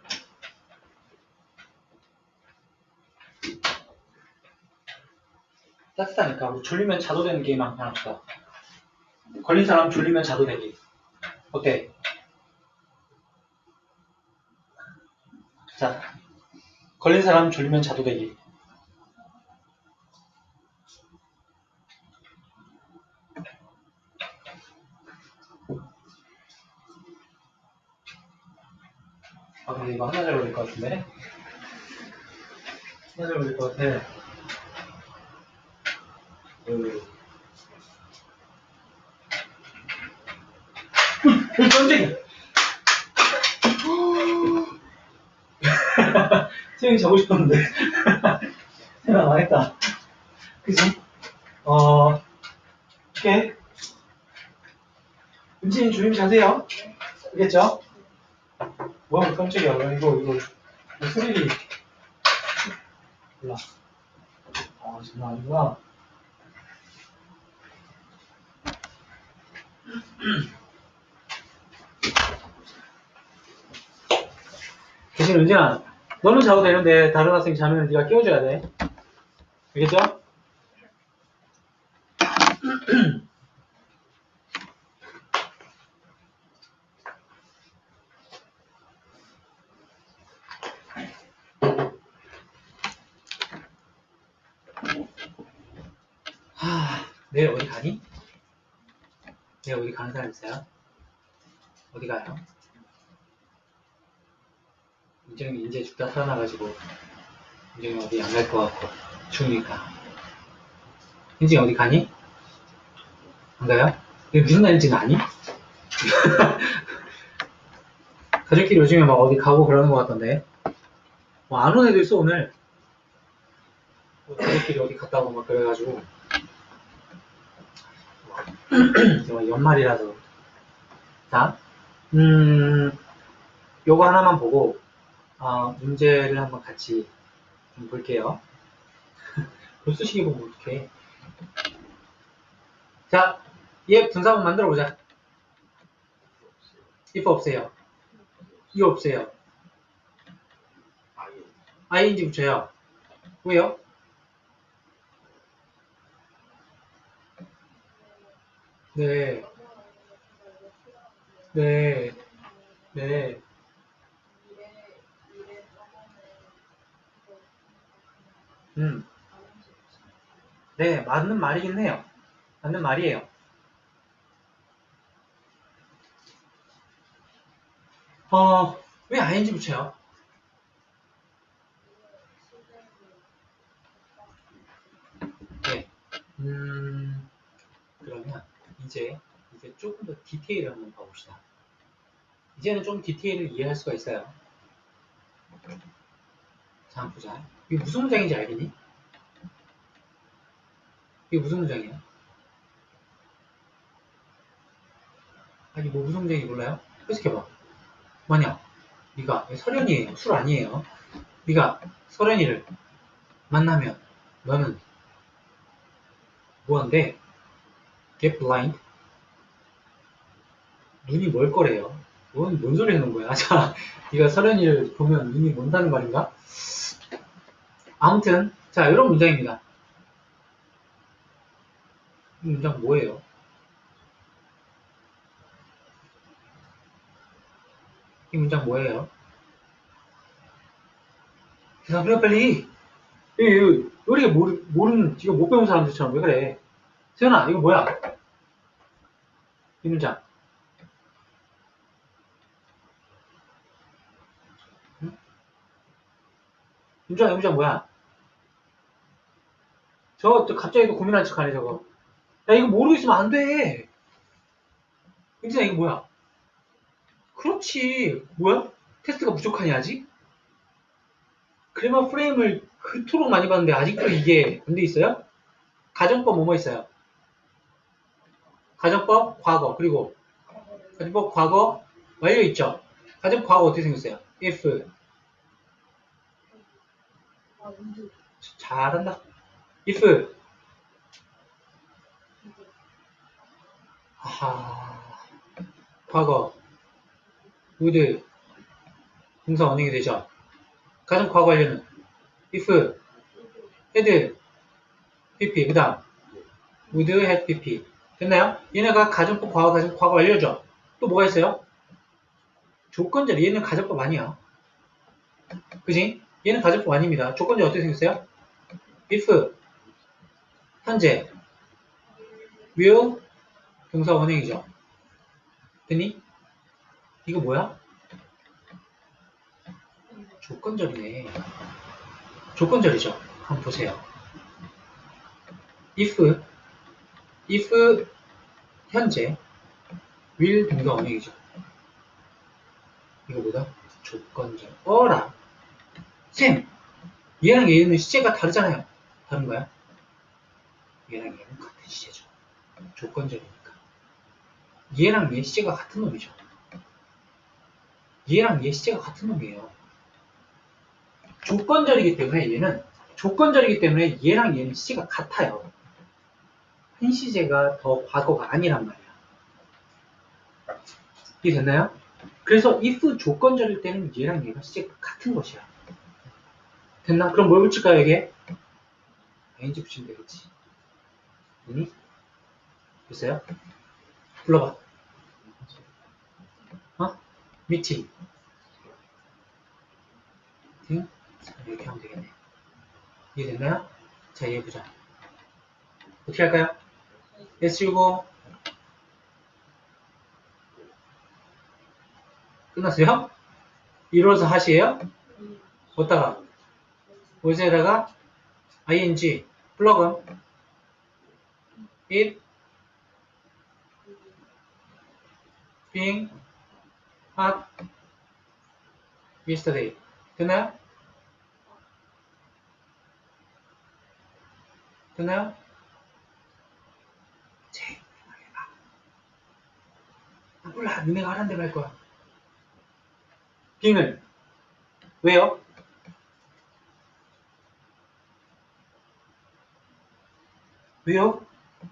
따뜻하니까 우리 졸리면 자도 되는 게임 하나 합시다. 걸린 사람 졸리면 자도 되기. 어때? 자, 걸린 사람 졸리면 자도 되기. 아, 근데 이거 하나 잘 걸릴 것 같은데? 하나 잘 걸릴 것 같아. 그... 으이! 깜짝이야! 수영이 자고 싶었는데. 생각 안 했다. 그치? 어, 이렇게. 은진이 조용히 자세요. 알겠죠? 뭐야, 깜짝이야. 이거, 이거, 이거 소리. 몰라. 아, 장난 아니구나. 대신 은진아, 너는 자도 되는데 다른 학생이 자면 네가 깨워줘야 돼. 알겠죠? 하, 내일 어디 가니? 내일 어디 가는 사람 있어요? 어디 가요? 인정이 이제 죽다 살아나가지고 인정이 어디 안 갈 것 같고 죽으니까. 인정이 어디 가니? 안 가요? 이게 무슨 날인지는 아니? 가족끼리 요즘에 막 어디 가고 그러는 것 같던데. 뭐 안 온 애도 있어 오늘. 뭐 가족끼리 어디 갔다 오고 막 그래가지고. 정말 연말이라서. 자, 음, 요거 하나만 보고 어, 문제를 한번 같이 좀 볼게요. 불수식이 보면 어떡해. 자, 얘 분사문 만들어 보자. if 없애요. 이 없애요. ing 붙여요. 왜요? 네. 네. 네. 음. 네, 맞는 말이긴 해요. 맞는 말이에요. 어, 왜 ing 붙여요? 네. 음, 그러면 이제, 이제 조금 더 디테일을 한번 봐봅시다. 이제는 좀 디테일을 이해할 수가 있어요. 자, 한번 보자. 이게 무슨 문장인지 알겠니? 이게 무슨 문장이에요? 아니, 뭐 무슨 문장인지 몰라요? 해석해봐. 뭐냐? 네가 설현이에요. 술 아니에요. 네가 설현이를 만나면 너는 뭐한데? get blind? 눈이 멀 거래요. 뭔, 뭔 소리 하는 거야? 자, 네가 설현이를 보면 눈이 먼다는 말인가? 아무튼 자, 이런 문장입니다. 이 문장 뭐예요? 이 문장 뭐예요? 대답해 빨리. 이 우리가 모르, 모르는 지금 못 배운 사람들처럼 왜 그래? 세연아 이거 뭐야? 이 문장. 응? 문장 이 문장 뭐야? 저거 또 갑자기 또 고민할 척하네 저거. 야 이거 모르고 있으면 안 돼. 민진아 이거 뭐야? 그렇지. 뭐야? 테스트가 부족하니 아직? 그래마 프레임을 그토록 많이 봤는데 아직도 이게 안 돼 있어요? 가정법 뭐뭐 있어요? 가정법 과거 그리고 가정법 과거 완료 있죠? 가정법 과거 어떻게 생겼어요? if 잘한다. if 아하 과거 would 동사 원형이 되죠. 가정 과거 완료는 if had pp 그 다음 would had pp 됐나요? 얘네가 가정법 과거 가정 과거 완료죠. 또 뭐가 있어요? 조건절 얘는 가정법 아니야. 그지? 얘는 가정법 아닙니다. 조건절 어떻게 생겼어요? if 현재 will 동사 원형이죠. 됐니? 이거 뭐야? 조건절이네. 조건절이죠. 한번 보세요. if if 현재 will 동사 원형이죠. 이거 뭐다? 조건절. 어라. 쌤! 얘랑 얘는 시제가 다르잖아요. 다른가요? 얘랑 얘는 같은 시제죠. 조건절이니까. 얘랑 얘 시제가 같은 놈이죠. 얘랑 얘 시제가 같은 놈이에요. 조건절이기 때문에 얘는 조건절이기 때문에 얘랑 얘는 시제가 같아요. 한 시제가 더 과거가 아니란 말이야. 이해됐나요? 그래서 if 조건절일 때는 얘랑 얘가 시제가 같은 것이야. 됐나? 그럼 뭘 붙일까요, 여기에? ing 붙이면 되겠지. 됐니? 됐어요? 불러봐. 어? 미팅. 미팅? 이렇게 하면 되겠네. 이해됐나요? 자, 이해해보자. 어떻게 할까요? S 지우고 끝났어요? 이로서 하시에요? 어디다가? 어디에다가 ing 플러그 it being hot yesterday. 됐나요? 됐나요? 제 아, 몰라. 니네가 하란 대로 할 거야. being은 왜요? 왜요?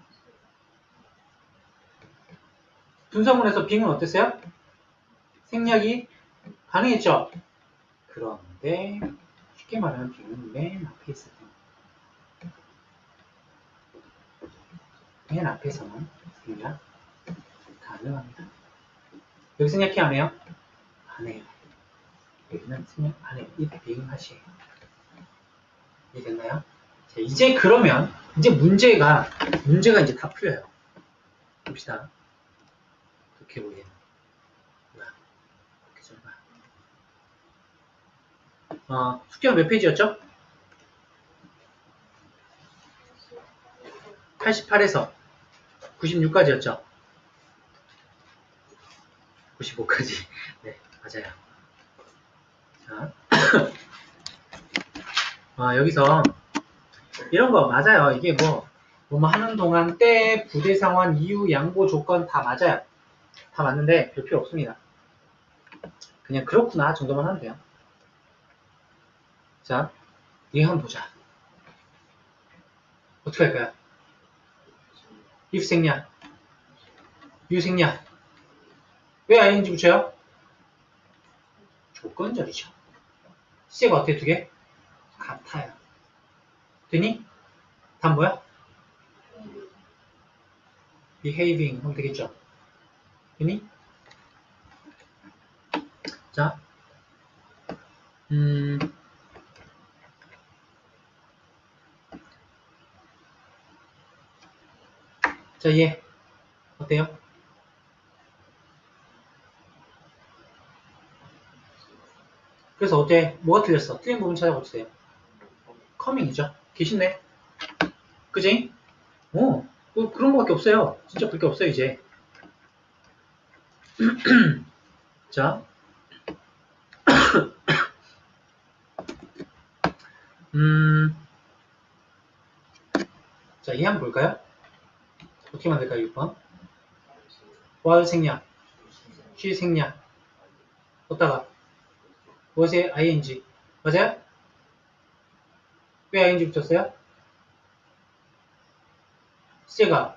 분사문에서 being은 어땠어요? 생략이 가능했죠? 그런데 쉽게 말하면 being은 맨 앞에 있었던 맨 앞에서는 생략 가능합니다. 여기 생략해 안 해요? 안 해요. 여기는 생략 안 해요. 이 being 하시에요. 이해됐나요? 자, 이제 그러면 이제 문제가 문제가 이제 다 풀려요. 봅시다. 이렇게 보이겠네. 뭐야? 이렇게 좀 봐. 어, 숙제가 몇 페이지였죠? 팔십팔에서 구십육까지였죠? 구십오까지. 네, 맞아요. 자, 아, 여기서 이런 거 맞아요. 이게 뭐, 뭐 하는 동안 때, 부대 상황, 이유, 양보, 조건 다 맞아요. 다 맞는데 별 필요 없습니다. 그냥 그렇구나 정도만 하면 돼요. 자, 이거 한번 보자. 어떻게 할까요? if 생략, you 생략. 왜 ing 붙여요? 조건절이죠. 시제가 어떻게 두 개? 같아요. 되니? 다음 뭐야? behaving 하면 되겠죠. 되니? 자, 음, 자, 얘 어때요? 그래서 어때? 뭐가 틀렸어? 틀린 부분 찾아보세요. coming이죠. 계시네. 그지? 어, 뭐 그런 거밖에 없어요. 진짜 그렇게 없어요, 이제. 자, 음, 자, 얘 한번 볼까요? 어떻게 만들까요, 육 번? while 생략, she 생략, 어디다가? what에 ing. 맞아요? 왜 ing 붙였어요? 시제가,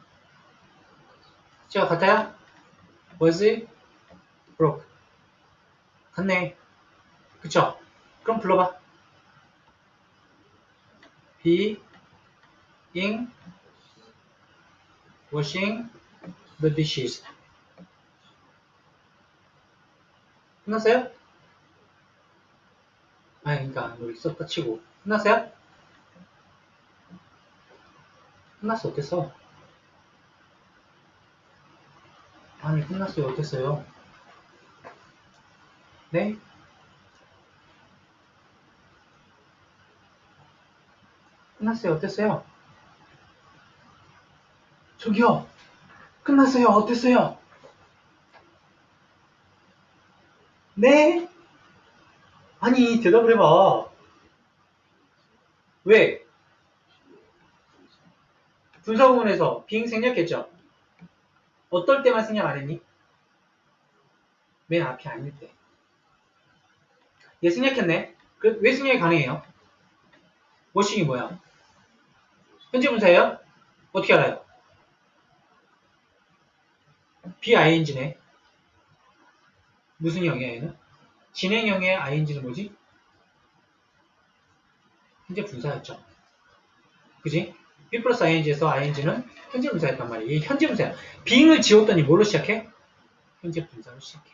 시제가 같아요? was broke. 같네. 그쵸? 그럼 불러봐. being washing the dishes. 끝났어요? 아니, 그러니까 우리 썼다 치고 끝났어요? 끝났어. 어땠어? 아니, 끝났어요. 어땠어요? 네? 끝났어요. 어땠어요? 저기요. 끝났어요. 어땠어요? 네? 아니, 대답을 해봐. 왜? 분사구문에서 being 생략했죠? 어떨 때만 생략 안 했니? 맨 앞이 아닐 때. 얘 생략했네. 그, 왜 생략이 가능해요? 워싱이 뭐야? 현재 분사예요? 어떻게 알아요? 비아이엔지네. 무슨 형이야 얘는? 진행형의 아이엔지는 뭐지? 현재 분사였죠. 그지? B 플러스 아이엔지에서 아이엔지는 현재 분사였단 말이야. 얘 현재 분사야. being을 지웠더니 뭘로 시작해? 현재 분사로 시작해.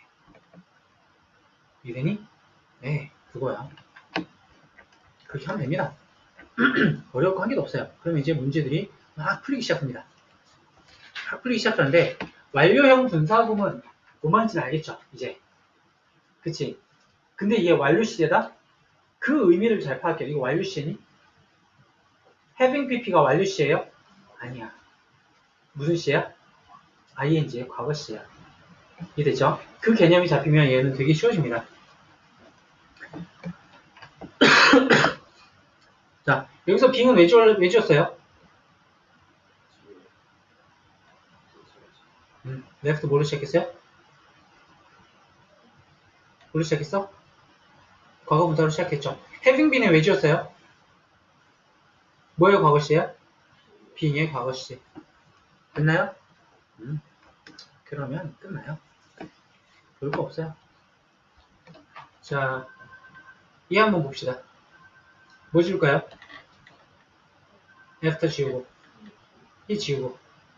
이해되니? 네, 그거야. 그렇게 하면 됩니다. 어려울 거 한 개도 없어요. 그러면 이제 문제들이 막 풀리기 시작합니다. 막 풀리기 시작하는데 완료형 분사구문 뭐만지는 알겠죠? 이제. 그치? 근데 얘 완료 시제다? 그 의미를 잘 파악해요. 이거 완료 시제니? having pp가 완료 시제예요? 아니야. 무슨 시제야? ing의 과거 시제야. 이해되죠? 그 개념이 잡히면 얘는 되게 쉬워집니다. 자, 여기서 being은 왜, 지웠, 왜 지웠어요? 음, left 뭘로 시작했어요? 뭘로 시작했어? 과거 분사로 시작했죠. having been은 왜 지웠어요? 뭐예요, 과거 시제야? being의 과거 시제. 됐나요? 음, 그러면 끝나요. 볼 거 없어요. 자, 이 한번 봅시다. 뭐 지울까요? after 지우고, 이 지우고.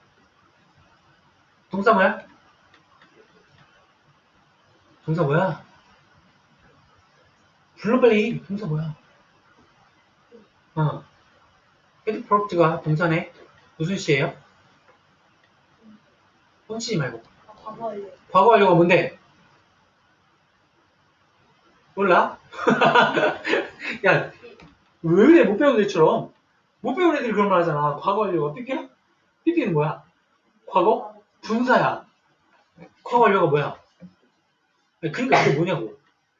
동사 뭐야? 동사 뭐야? 불러 빨리. 동사 뭐야? 어. 헤드 프로덕트가 동사네. 무슨 시예요? 뻥치지 말고. 과거 완료. 과거 완료가 뭔데? 몰라? 야, 왜 그래? 못 배운 애처럼. 못 배운 애들이 그런 말 하잖아. 과거 완료가 삐삐야? 삐삐는 뭐야? 과거? 분사야. 과거 완료가 뭐야? 그러니까 그게 뭐냐고.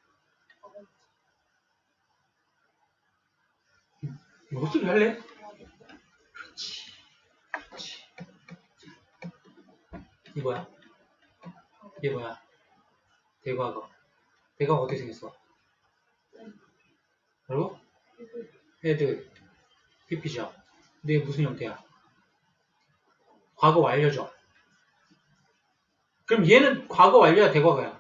뭐 소리 할래? 그렇지. 그렇지. 이 뭐야? 이게 뭐야? 대과거. 대과거 어떻게 생겼어? 그리고 헤드, 피피죠. 근데 이게 무슨 형태야? 과거 완료죠. 그럼 얘는 과거 완료야, 대과거야?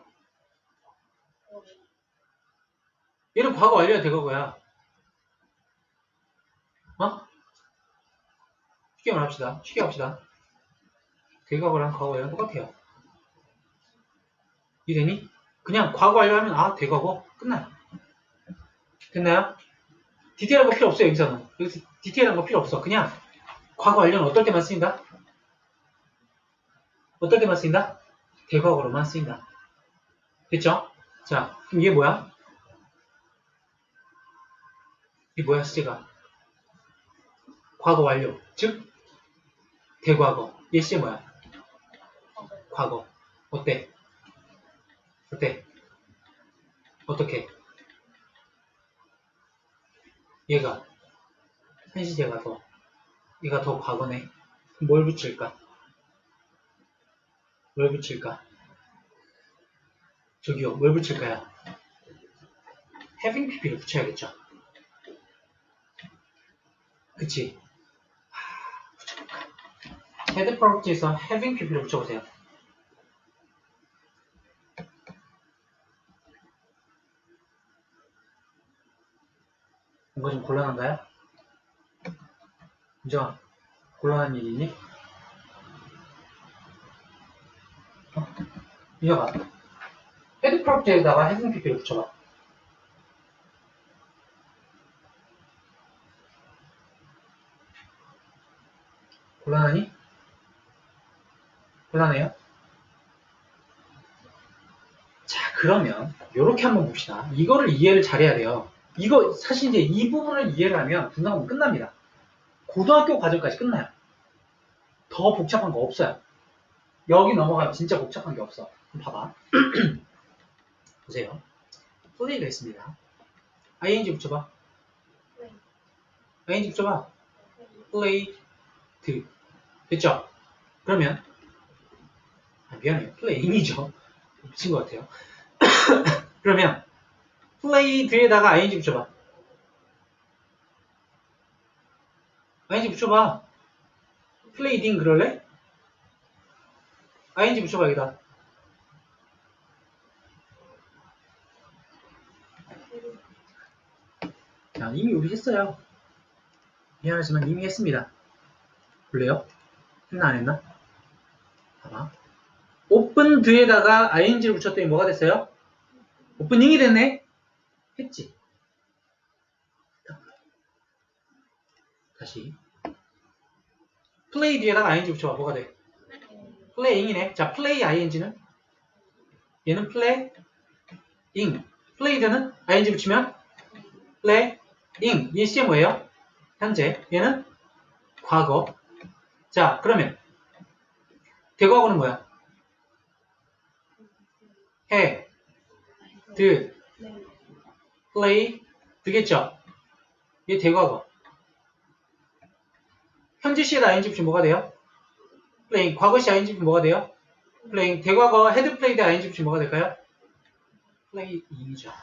얘는 과거 완료야, 대과거야? 어? 쉽게 말합시다. 쉽게 합시다. 대과거랑 과거 완료는 똑같아요. 이해되니? 그냥 과거 완료하면 아, 대과거 끝나요. 됐나요? 디테일한 거 필요 없어요, 여기서는. 여기서 디테일한 거 필요 없어. 그냥 과거 완료는 어떨 때만 쓰인다? 어떨 때만 쓰인다? 대과거로만 쓰인다. 됐죠? 자, 그럼 얘 뭐야? 이 뭐야, 시제가? 과거 완료. 즉, 대과거. 얘 시제 뭐야? 과거. 어때? 어때? 어떻게? 얘가 현시제가 더 얘가 더 과거네. 그럼 뭘 붙일까? 뭘 붙일까? 저기요, 뭘 붙일까요? having pp를 붙여야겠죠. 그치? 하, 붙여볼까? head product에서 having pp를 붙여보세요. 뭔가 좀 곤란한가요? 인정아, 곤란한 일이 있니? 어? 인정아, 헤드 프로젝트에다가 having pp를 붙여봐. 곤란하니? 곤란해요? 자, 그러면 요렇게 한번 봅시다. 이거를 이해를 잘해야 돼요. 이거 사실 이제 이 부분을 이해를 하면 분사구문 끝납니다. 고등학교 과정까지 끝나요. 더 복잡한 거 없어요. 여기 넘어가면 진짜 복잡한 게 없어. 그럼 봐봐. 보세요. 플레이가 있습니다. ing 붙여봐. ing 붙여봐. 플레이 드. 됐죠? 그러면 아, 미안해요. playing이죠. 미친 것 같아요. 그러면 play 뒤에다가 ing 붙여봐. ing 붙여봐. playing 그럴래? ing 붙여봐 여기다. 자, 이미 우리 했어요. 미안하지만 이미 했습니다. 볼래요? 했나 안 했나? 봐봐. 오픈 뒤에다가 ing를 붙였더니 뭐가 됐어요? 오프닝이 됐네? 했지. 다시. play 뒤에다가 ing 붙여봐. 뭐가 돼? playing이네. 자, play ing는? 얘는 playing. played는 ing 붙이면 playing. 얘 시제 뭐예요? 현재. 얘는 과거. 자, 그러면 대과거는 뭐야? 해, did, play, 되겠죠? 얘 대과거. 현재 시에다 ing 붙이면 뭐가 돼요? playing. 과거 시 ing 붙이면 뭐가 돼요? playing. 대과거 had played ing 붙이면 뭐가 될까요? playing이죠.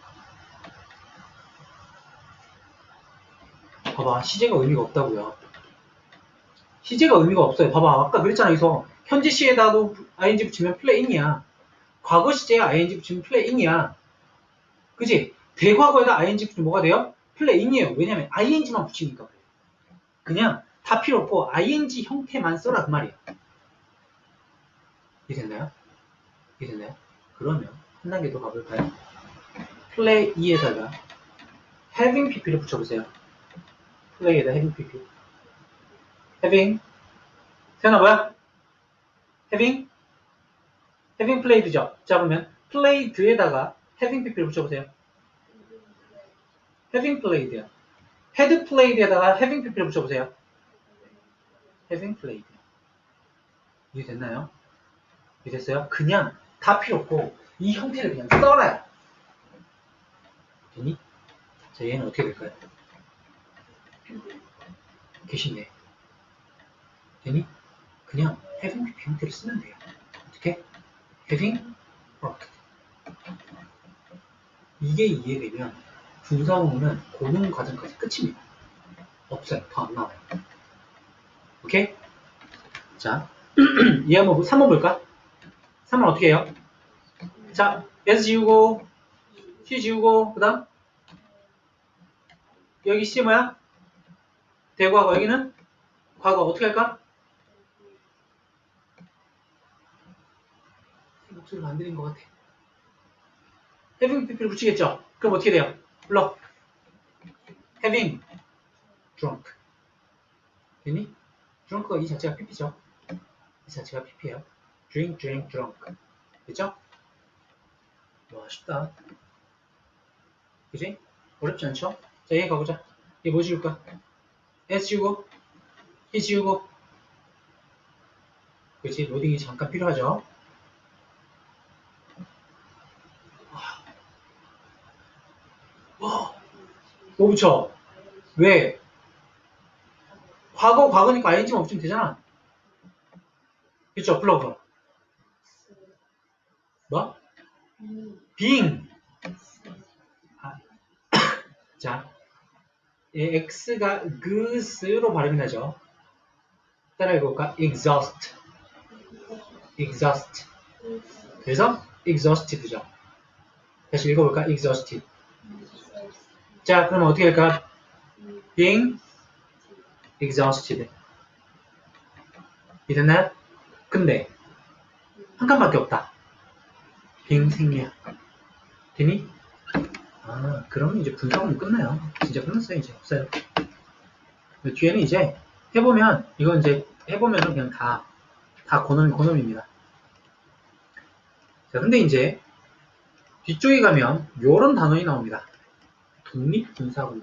봐봐, 시제가 의미가 없다고요. 시제가 의미가 없어요. 봐봐, 아까 그랬잖아. 여기서 현재 시에다도 ing 붙이면 playing이야. 과거 시제에 ing 붙이면 playing이야. 그지? 대과거에다 ing 붙이면 뭐가 돼요? playing이에요. 왜냐면 ing만 붙이니까. 그냥 다 필요 없고 ing 형태만 써라 그 말이야. 이해됐나요? 이해됐나요? 그러면 한 단계 더 가볼까요? play에다가 having pp를 붙여보세요. play에다 having pp. having 세연아 뭐야? having having played죠. 자 그러면 played에다가 having pp를 붙여보세요. having played야. had played에다가 having pp를 붙여보세요. having played. 이해됐나요? 이해됐어요? 그냥 다 필요 없고 이 형태를 그냥 써라요. 됐니? 자 얘는 어떻게 될까요? 계시네. 됐니? 그냥 having pp 형태를 쓰면 돼요. 어떻게? having worked. 이게 이해되면 분사구문은 고능 과정까지 끝입니다. 없어요. 더 안 나와요. 오케이? 자, 얘 한번 삼 번 볼까? 삼 번 어떻게 해요? 자, S 지우고 C 지우고 그 다음 여기 C 뭐야? 대과거. 여기는 과거. 어떻게 할까? 목소리가 안 들린 것 같아. having pp를 붙이겠죠? 그럼 어떻게 돼요? 불러. having drunk. 됐니? drunk가 이 자체가 pp죠? 이 자체가 pp예요. drink, drink, drunk. 됐죠? 와, 쉽다. 그지? 어렵지 않죠? 자, 얘 가보자. 얘 뭐 지울까? S 지우고, E 지우고. 그치? 로딩이 잠깐 필요하죠? 와, 뭐 붙여? 왜? 과거, 과거니까 ing만 붙이면 되잖아. 그쵸? 불러, 불러. 뭐? being. 아. 자, 예, X가 그스로 발음이 나죠. 따라 읽어볼까? exhaust. exhaust. 그래서 exhausted죠. 다시 읽어볼까? exhausted. 자, 그럼 어떻게 할까? being exhausted. 이랬나요? 근데 한 칸밖에 없다. being 생략. 되니? 아, 그러면 이제 분사구문 끝나요. 진짜 끝났어요. 이제 없어요. 뒤에는 이제 해보면 이건 이제 해보면은 그냥 다 다 고놈이 고놈입니다. 자, 근데 이제 뒤쪽에 가면 요런 단어이 나옵니다. 독립분사구문.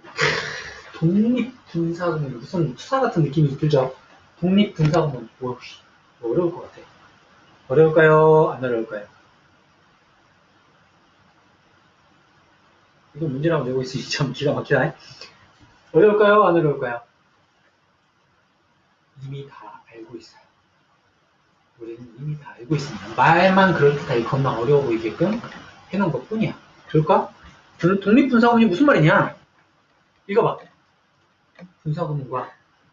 독립분사구문. 무슨 투사 같은 느낌이 들죠? 독립분사구문. 뭐, 어려울 것 같아. 어려울까요? 안 어려울까요? 이거 문제라고 내고 있으니 참 기가 막히다. 어려울까요? 안 어려울까요? 이미 다 알고 있어요. 우리는 이미 다 알고 있습니다. 말만 그럴듯하게 겁나 어려워 보이게끔 해놓은 것 뿐이야. 그럴까? 독립분사구문이 무슨 말이냐? 읽어봐. 분사구문과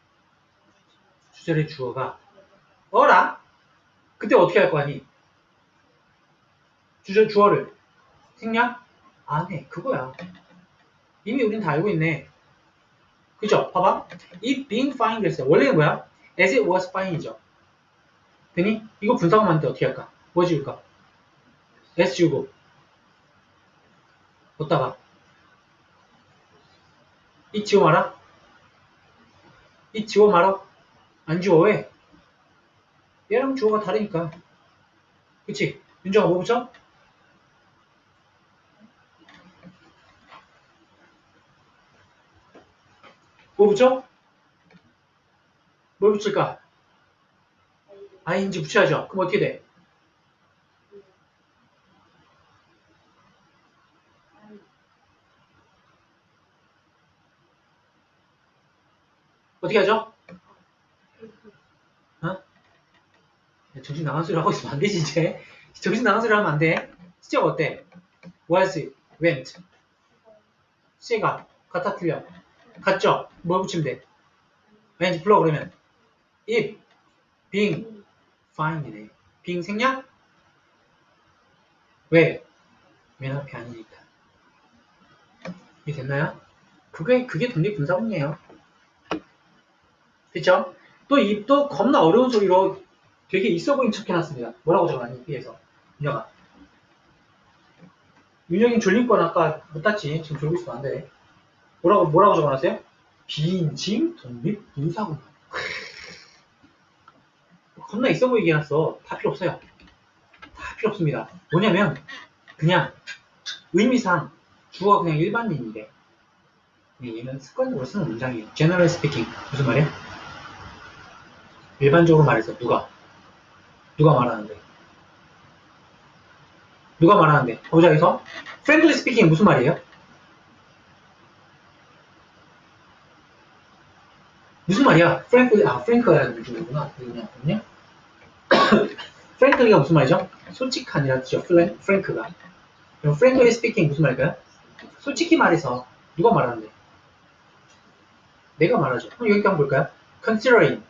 주절의 주어가 어라? 그때 어떻게 할 거 아니? 주절 주어를 생략? 안 해. 그거야. 이미 우린 다 알고 있네. 그죠? 봐봐. It being fine 그랬어요. 원래는 뭐야? As it was fine이죠. 되니? 이거 분사구문 할 때 어떻게 할까? 뭐 지울까? S 지우고 어디다가 it 지워 말아? it 지워 말아? 안 지워. 왜? 얘랑 주어가 다르니까. 그치? 윤정아 뭐 붙여? 뭐 붙여? 뭘 붙일까? 아이엔지 붙여야죠. 그럼 어떻게 돼? 어떻게 하죠? 어? 정신 나간 소리 하고 있으면 안 되지 이제. 정신 나간 소리 하면 안 돼. 시제가 어때? was, went. 시제가 같아 틀려. 같죠? 뭘 붙이면 돼? 왠지 불러 그러면 if, being, fine이네. being 생략? 왜? 맨 앞이 아니니까. 이게 됐나요? 그게 그게 독립분사구문이에요. 그쵸? 또 이 또 겁나 어려운 소리로 되게 있어 보인 척 해놨습니다. 뭐라고 적어놨니? B에서 윤영아. 윤영이 졸린 건 아까 못 땄지. 지금 졸고 있으면 안 돼. 뭐라고 뭐라고 적어놨어요? 비인칭 독립분사구문. 겁나 있어 보이게 해놨어. 다 필요 없어요. 다 필요 없습니다. 뭐냐면 그냥 의미상 주어가 그냥 일반인인데 얘는 습관적으로 쓰는 문장이에요. General speaking. 무슨 말이야? 일반적으로 말해서 누가? 누가 말하는데? 누가 말하는데? 보자 여기서 Frankly speaking 무슨 말이에요? 무슨 말이야? Frankly, 아 Frank라는 중이구나. 그냥 그냥 Frankly가 무슨 말이죠? 솔직한이라는 뜻이죠. Frank가. 그럼 Frankly speaking 무슨 말일까요? 솔직히 말해서 누가 말하는데? 내가 말하죠. 그럼 여기 한번 볼까요? Considering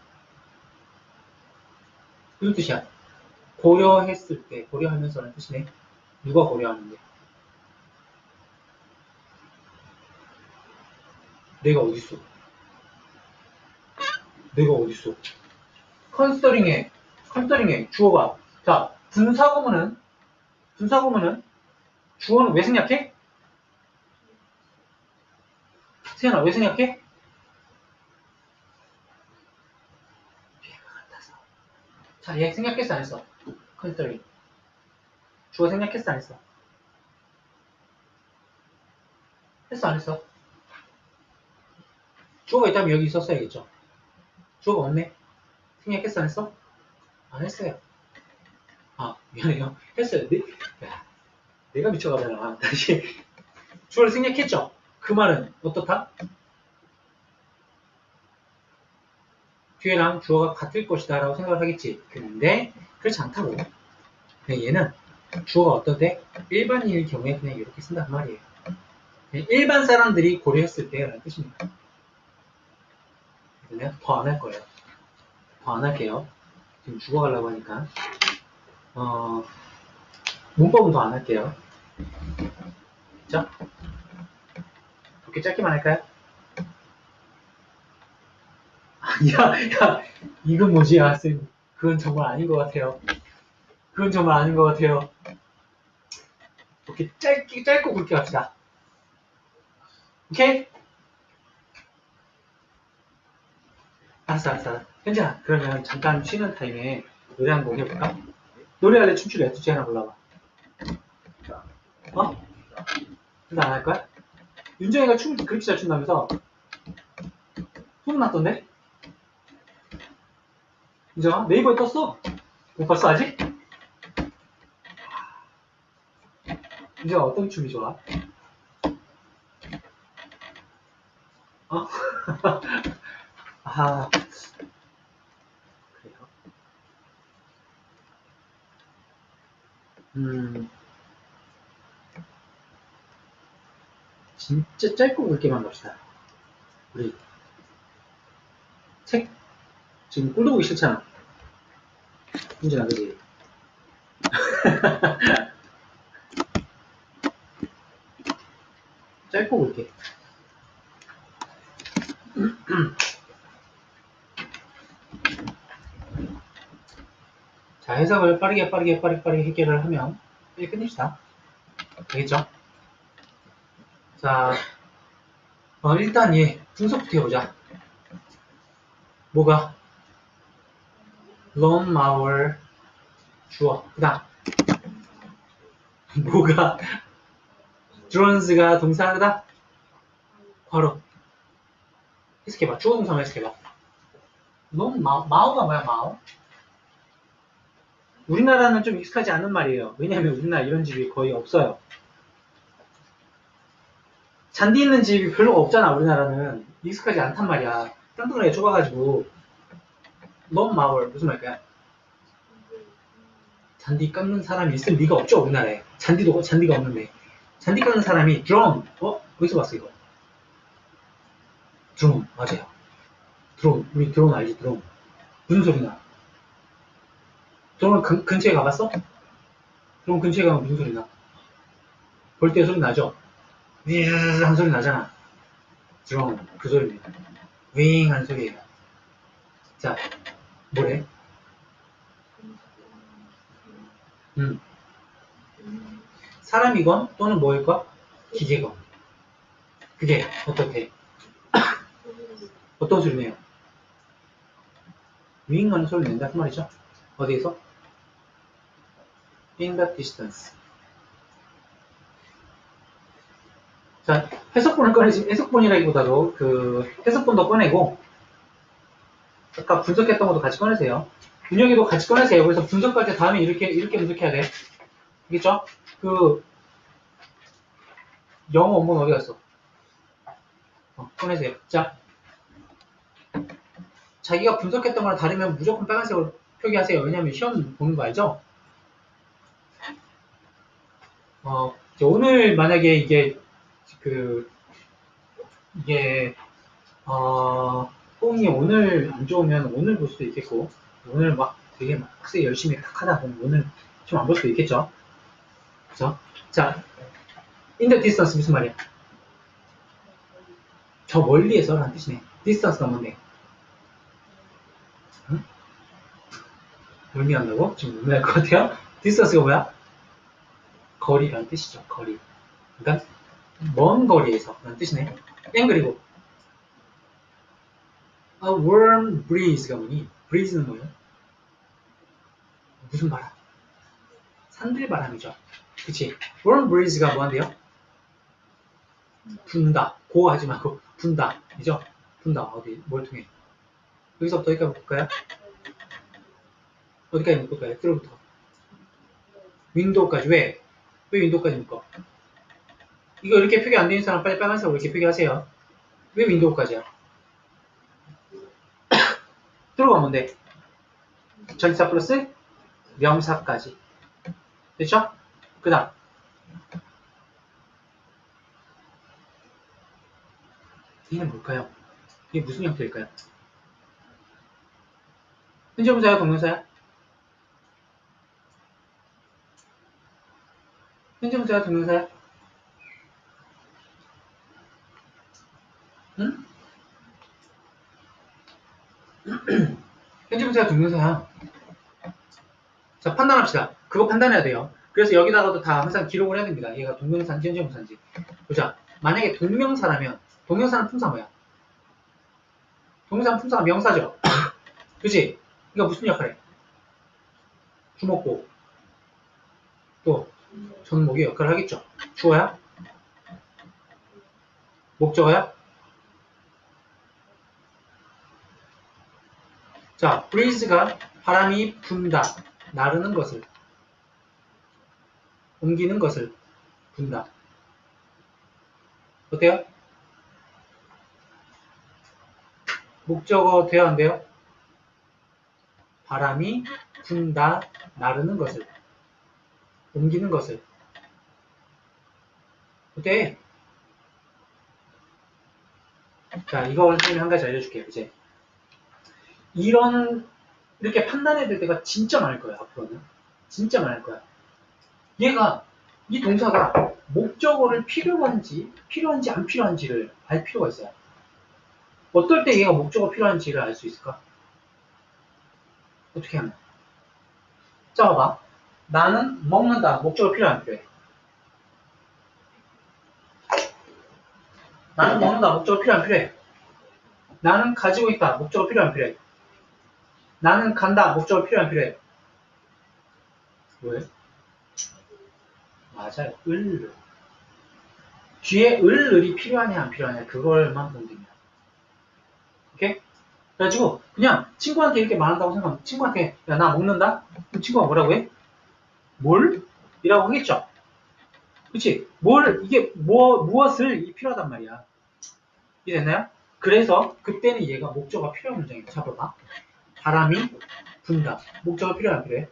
무슨 뜻이야? 고려했을 때, 고려하면서라는 뜻이네. 누가 고려하는데? 내가 어딨어? 내가 어딨어? 컨시더링에, 컨시더링에 주어가. 자, 분사구문은, 분사구문은 주어는 왜 생략해? 세연아, 왜 생략해? 얘가 같아서. 자, 얘 생략했어, 안 했어? 컨시더링. 주어 생략했어, 안 했어? 했어, 안 했어? 주어가 있다면 여기 있었어야겠죠? 주어가 없네? 생략했어, 안 했어? 안 했어요. 아, 미안해요. 했어요. 내, 야, 내가 미쳐가잖아. 다시. 주어를 생략했죠? 그 말은 어떻다? 뒤에랑 주어가 같을 것이다 라고 생각을 하겠지. 근데 그렇지 않다고. 얘는 주어가 어떤데? 일반인일 경우에 그냥 이렇게 쓴단 말이에요. 일반 사람들이 고려했을 때 라는 뜻입니다. 그래서 내가 더 안 할 거예요. 더 안 할게요. 지금 죽어가려고 하니까. 어, 문법은 더 안 할게요. 자, 그렇게 짧게만 할까요? 야, 야, 이건 뭐지, 아, 쌤. 그건 정말 아닌 것 같아요. 그건 정말 아닌 것 같아요. 이렇게 짧게, 짧고 굵게 갑시다. 오케이? 알았어, 알았어. 현진아, 그러면 잠깐 쉬는 타임에 노래 한 곡 해볼까? 노래할래? 춤출래? 둘째 하나 골라봐. 어? 둘 다 안 할 거야? 윤정이가 춤을 그렇게 잘 춘다면서? 소문났던데? 윤정아, 네이버에 떴어? 못 봤어, 아직? 윤정아, 어떤 춤이 좋아? 어? 아, 그래요? 음, 진짜 짧고 굵게만 봅시다. 우리 책 지금 꼴도 보기 싫잖아. 문제나 그지? 짧고 굵게. 자, 해석을 빠르게 빠르게 빠르게 빠르게 해결을 하면 빨리 끝냅시다. 알겠죠? 자, 어, 일단 얘 분석부터 해보자. 뭐가? long hour 주어. 그 다음 뭐가? drones가 동사하다? 바로 해석해봐. 주어 동사만 해석해봐. long 마우, 마우가 뭐야 마우? 우리나라는 좀 익숙하지 않은 말이에요. 왜냐하면 우리나라 이런 집이 거의 없어요. 잔디 있는 집이 별로 없잖아. 우리나라는 익숙하지 않단 말이야. 땅덩어리가 좁아가지고 long hour 무슨 말일까요? 잔디 깎는 사람이 있을 리가 없죠. 우리나라에 잔디도 잔디가 없는데 잔디 깎는 사람이 drone. 어? 어디서 봤어 이거? 드론 맞아요. 드론 우리 드론 알지? 드론 무슨 소리나? 드론 근, 근처에 가봤어? 드론 근처에 가면 무슨 소리나? 볼 때 소리 나죠? 위르르 한 소리 나잖아. 드론 그 소리입니다. 윙 하는 소리예요. 자 뭐래? 음. 사람이건 또는 뭐일까? 기계건. 그게 어떻게? 어떤 소리 내요? 윙 하는 소리 낸다 그 말이죠. 어디에서? In the distance. 자, 해석본을 꺼내지, 해석본이라기보다도 그 해석본도 꺼내고 아까 분석했던 것도 같이 꺼내세요. 분혁이도 같이 꺼내세요. 그래서 분석할 때 다음에 이렇게 이렇게 분석해야 돼. 알겠죠? 그 영어 원본 어디 갔어? 어, 꺼내세요. 자, 자기가 분석했던 거랑 다르면 무조건 빨간색으로 표기하세요. 왜냐면 시험 보는 거 알죠? 어, 오늘 만약에 이게 그 이게 어 뽕이 오늘 안 좋으면 오늘 볼 수도 있겠고 오늘 막 되게 막 빡세 열심히 탁 하다 보면 오늘 좀 안 볼 수도 있겠죠. 그죠? 자, in the distance 무슨 말이야? 저 멀리에서 라는 뜻이네. distance가 뭔데? 응? 의미한다고? 지금 의미할 것 같아요? distance가 뭐야? 거리라는 뜻이죠. 거리. 그러니까 먼 거리에서 라는 뜻이네. 땡 그리고 a warm breeze가 뭐니? breeze는 뭐예요? 무슨 바람? 산들 바람이죠. 그치? warm breeze가 뭐한대요? 분다. 고 하지 말고 분다. 이죠? 분다. 어디? 뭘 통해? 여기서부터 어디까지 묶을까요? 어디까지 묶을까요? 들어부터. 윈도우까지. 왜? 왜 윈도우까지 묶어? 이거 이렇게 표기 안 되는 사람 빨리 빨간색으로 이렇게 표기하세요. 왜 윈도우까지야? 들어가면 돼. 전치사 플러스 명사까지. 됐죠? 그 다음. 얘는 뭘까요? 이게 무슨 형태일까요? 현재분사야, 동명사야? 현재분사야, 동명사야? 응? 현재분사야, 동명사야. 자, 판단합시다. 그거 판단해야 돼요. 그래서 여기다가도 다 항상 기록을 해야 됩니다. 얘가 동명사인지 현재분사인지. 보자. 만약에 동명사라면 동명사는 품사 뭐야? 동명사는 품사가 명사죠. 그치? 이거 무슨 역할해? 주목보. 또 전목이 역할을 하겠죠. 주어야? 목적어야? 자, breeze가 바람이 분다. 나르는 것을. 옮기는 것을 분다. 어때요? 목적어 돼야 안 돼요? 바람이 분다. 나르는 것을. 옮기는 것을. 어때? 자, 이거 선생님이 한 가지 알려줄게요. 이제 이런 이렇게 판단해야 될 때가 진짜 많을 거야. 앞으로는 진짜 많을 거야. 얘가 이 동사가 목적어를 필요한지 필요한지 안 필요한지를 알 필요가 있어요. 어떨 때 얘가 목적어 필요한지를 알 수 있을까? 어떻게 하면? 자, 봐봐. 나는 먹는다. 목적어 필요 안 필요해? 나는 먹는다. 목적어 필요 안 필요해? 나는 가지고 있다. 목적어 필요 안 필요해? 나는 간다. 목적어 필요 안 필요해? 왜? 맞아요. 을. 뒤에 을, 을이 필요하냐 안 필요하냐 그걸만 보면 됩니다. 오케이? 그래가지고 그냥 친구한테 이렇게 말한다고 생각하면 친구한테 야 나 먹는다? 그럼 친구가 뭐라고 해? 뭘? 이라고 하겠죠? 그치? 뭘 이게 뭐, 무엇을 필요하단 말이야. 이해됐나요? 그래서 그때는 얘가 목적어가 필요한 문장이에요. 잡아봐. 바람이 분다. 목적어 필요해 안 필요해?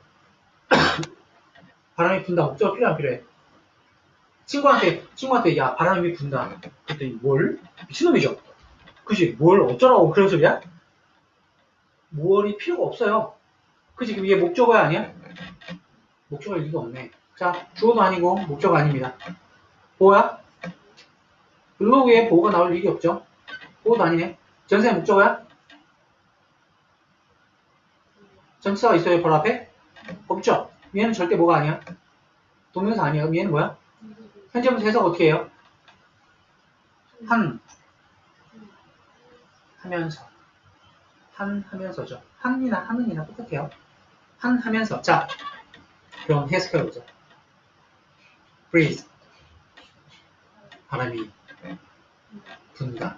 바람이 분다. 목적어 필요해 안 필요해? 친구한테 친구한테 야 바람이 분다. 그랬더니 뭘? 미친놈이죠? 그치? 뭘 어쩌라고 그런 소리야? 뭘이 필요가 없어요. 그치? 그럼 이게 목적어야 아니야? 목적어일 리가 없네. 자, 주어도 아니고 목적어 아닙니다. 보호야? 블로그에 보호가 나올 일이 없죠? 보호도 아니네. 전세 목적어야? 전치사가 있어요, 바로 앞에? 없죠? 얘는 절대 뭐가 아니야? 동명사 아니야. 그럼 얘는 뭐야? 현재분사 해석 어떻게 해요? 한 하면서 한 하면서죠. 한이나 하는이나 똑같아요. 한 하면서. 자, 그럼 해석해보자. breeze. 바람이 분다.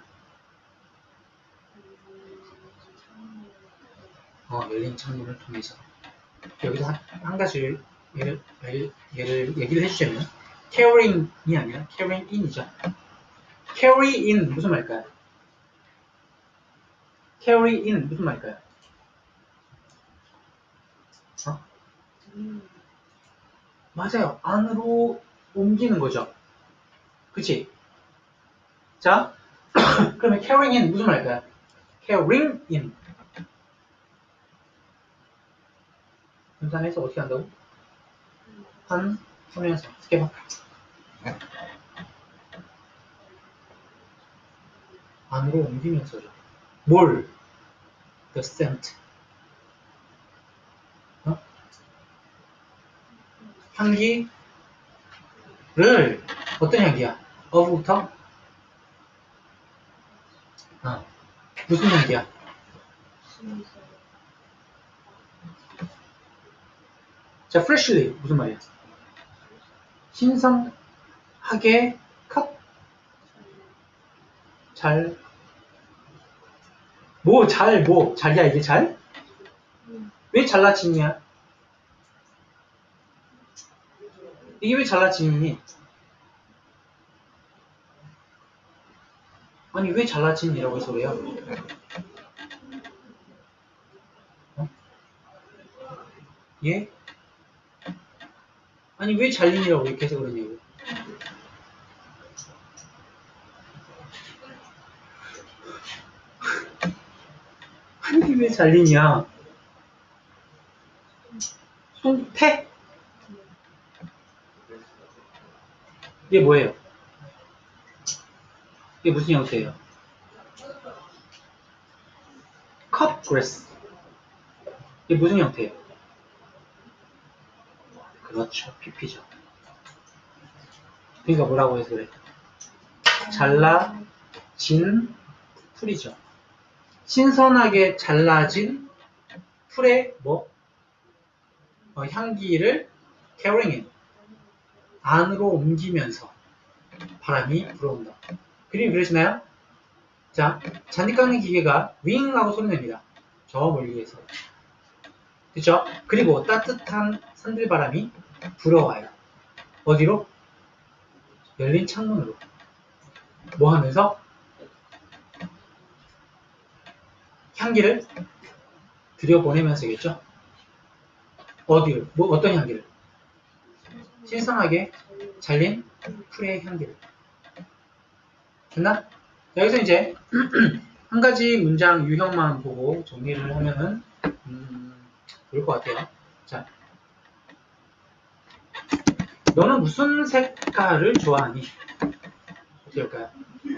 어, 열린 창문을 통해서. 여기서 한, 한 가지 예를, 예를, 예를 얘기를 해주자면 carrying이 아니라 carrying in이죠. carry in 무슨 말일까요? carry in 무슨 말일까요? 어? 맞아요. 안으로 옮기는 거죠. 그치? 자, 그러면 carrying in 무슨 말일까요? carrying in. 분산해서 어떻게 한다고? 한, 하면서. 어떻게 봐? 안으로 옮기면서죠. 뭘? The scent. 어? 향기를 어떤 향기야? of부터? 어. 무슨 향기야? 자, freshly 무슨 말이야? 신선하게 컷? 잘 뭐, 잘, 뭐, 잘이야, 이게 잘? 왜 잘라지냐? 이게 왜 잘라지니? 아니, 왜 잘라지니라고 해서 그래요? 어? 예? 아니, 왜 잘리니라고 이렇게 해서 그러냐고. 아니, 왜 잘리냐? 손패? 이게 뭐예요? 이게 무슨 형태예요? 컵 그레스. 이게 무슨 형태예요? 그렇죠. 피피죠. 그러니까 뭐라고 해서 그래? 잘라진 풀이죠. 신선하게 잘라진 풀의 뭐? 어, 향기를 carrying in. 안으로 옮기면서 바람이 불어온다. 그림 그러시나요? 자, 잔디 깎는 기계가 윙 하고 소리 냅니다. 저 멀리에서. 그쵸? 그리고 따뜻한 산들바람이 불어와요. 어디로? 열린 창문으로. 뭐 하면서? 향기를 들여보내면서겠죠? 어디로? 뭐 어떤 향기를? 신선하게 잘린 풀의 향기를. 됐나? 자, 여기서 이제 한 가지 문장 유형만 보고 정리를 하면은 음, 좋을 것 같아요. 자, 너는 무슨 색깔을 좋아하니? 어떻게 할까요?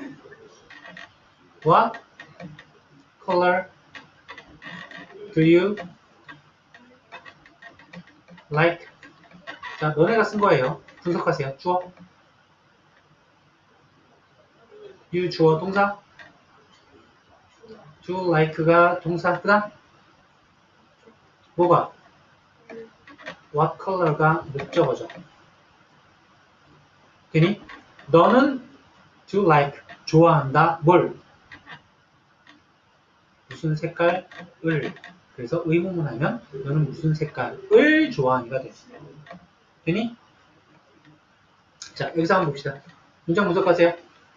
What color do you like? 자, 너네가 쓴 거예요. 분석하세요. 주어. you 주어 동사. do like가 동사. 그 다음 뭐가? what color가 목적어죠. 되니? 너는 do like 좋아한다. 뭘? 무슨 색깔을. 그래서 의문문 하면 너는 무슨 색깔을 좋아하니가 됐어요. 되니? 자, 여기서 한번 봅시다. 문장 분석하세요.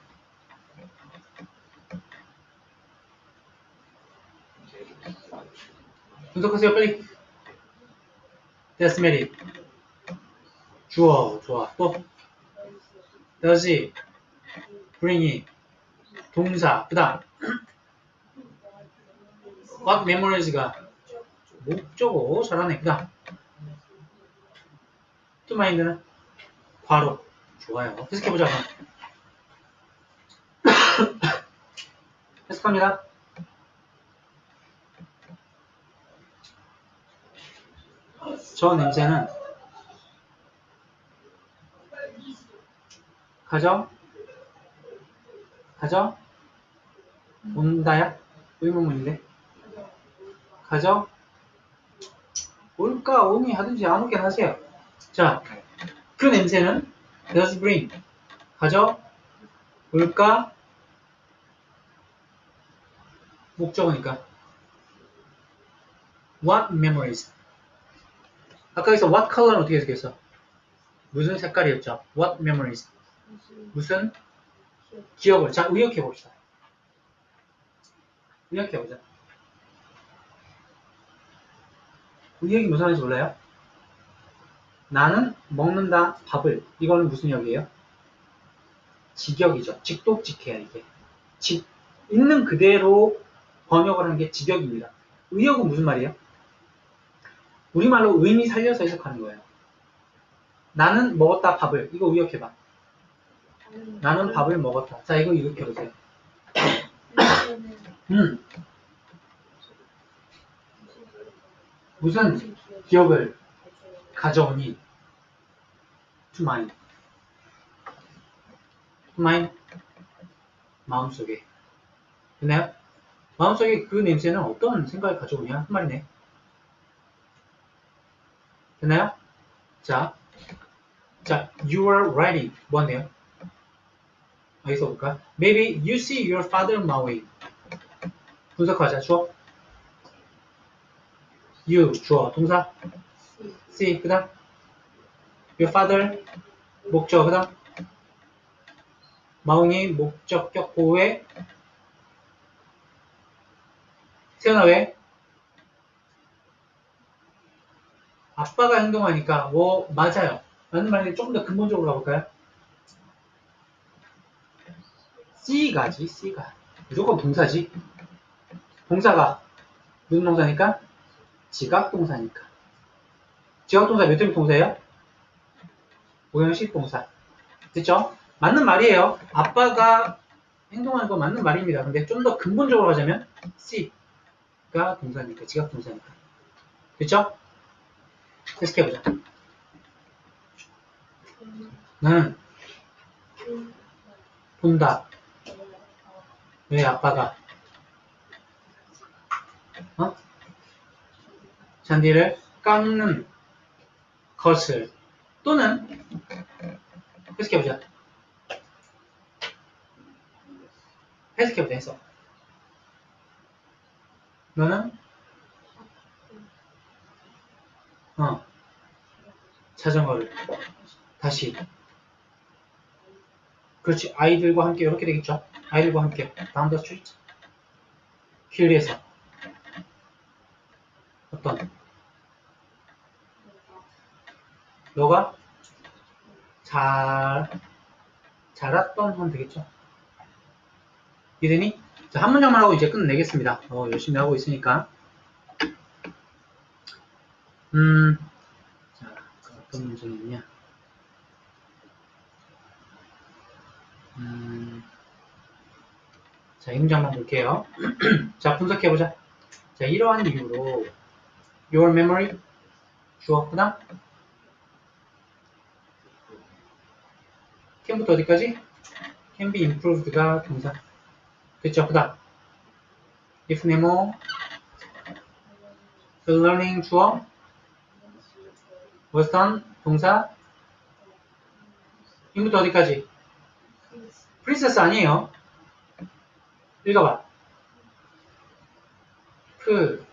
분석하세요, 빨리. That's married. 주어, 좋아. 또 does it, bring it, 동사. 그 다음 what memories가 목적어. 잘하네. 그 다음 to mind는 과로. 좋아요. 해석해보자. 해석합니다. 저 냄새는 가져 가져 온다야? 의문문인데 가져 올까 오니 하든지 아무렇게나 하세요. 자, 그 냄새는 does bring 가져 올까 목적어니까 what memories. 아까 여기서 what color는 어떻게 해석했어? 무슨 색깔이었죠? what memories. 무슨 기억을. 자, 의역해봅시다. 의역해보자. 의역이 무슨 말인지 몰라요? 나는 먹는다 밥을. 이거는 무슨 역이에요? 직역이죠. 직독직해야 이게. 직, 있는 그대로 번역을 하는 게 직역입니다. 의역은 무슨 말이에요? 우리말로 의미 살려서 해석하는 거예요. 나는 먹었다 밥을. 이거 의역해봐. 나는 밥을 먹었다. 자, 이거 의역해보세요. 음. 무슨 기억을 가져오니? To mind. To mind. 마음속에. 됐나요? 마음속에 그 냄새는 어떤 생각을 가져오냐? 그 말이네. 됐나요? 자, 자, you are writing. 뭐한대요? 여기서 볼까? Maybe you see your father mowing. 분석하자. 주어. You, 주어. 동사. see, 그 다음. Your father, 목적. 그 다음. mowing이 목적격 보호에. 세연아 왜? 아빠가 행동하니까 뭐 맞아요. 맞는 말인데 조금 더 근본적으로 가볼까요? C가지, C가. 무조건 동사지. 동사가 무슨 동사니까? 지각동사니까. 지각동사 몇 점 동사예요? 오형식 동사. 됐죠? 맞는 말이에요. 아빠가 행동하는 건 맞는 말입니다. 근데 좀 더 근본적으로 하자면 C가 동사니까, 지각동사니까. 됐죠? 해석해보자. 나는 본다. 왜 아빠가 어? 잔디를 깎는 것을. 또는 해석해보자. 해석해보자. 해석. 너는 어 자전거를 다시. 그렇지. 아이들과 함께 이렇게 되겠죠. 아이들과 함께 down the street. 길 위에서 어떤 너가 잘, 자랐던 하면 되겠죠. 이해되니? 자, 한 문장만 하고 이제 끝내겠습니다. 어, 열심히 하고 있으니까. 음, 자, 어떤 문장이 있냐? 음, 자, 이 문장만 볼게요. 자, 분석해보자. 자, 이러한 이유로 your memory 주어, 그 다음 can부터 어디까지? can be improved가 동사. 그쵸, 그 다음 if nemo the learning 주어 was done 동사 in부터 어디까지? princess 아니에요. 읽어봐. 프,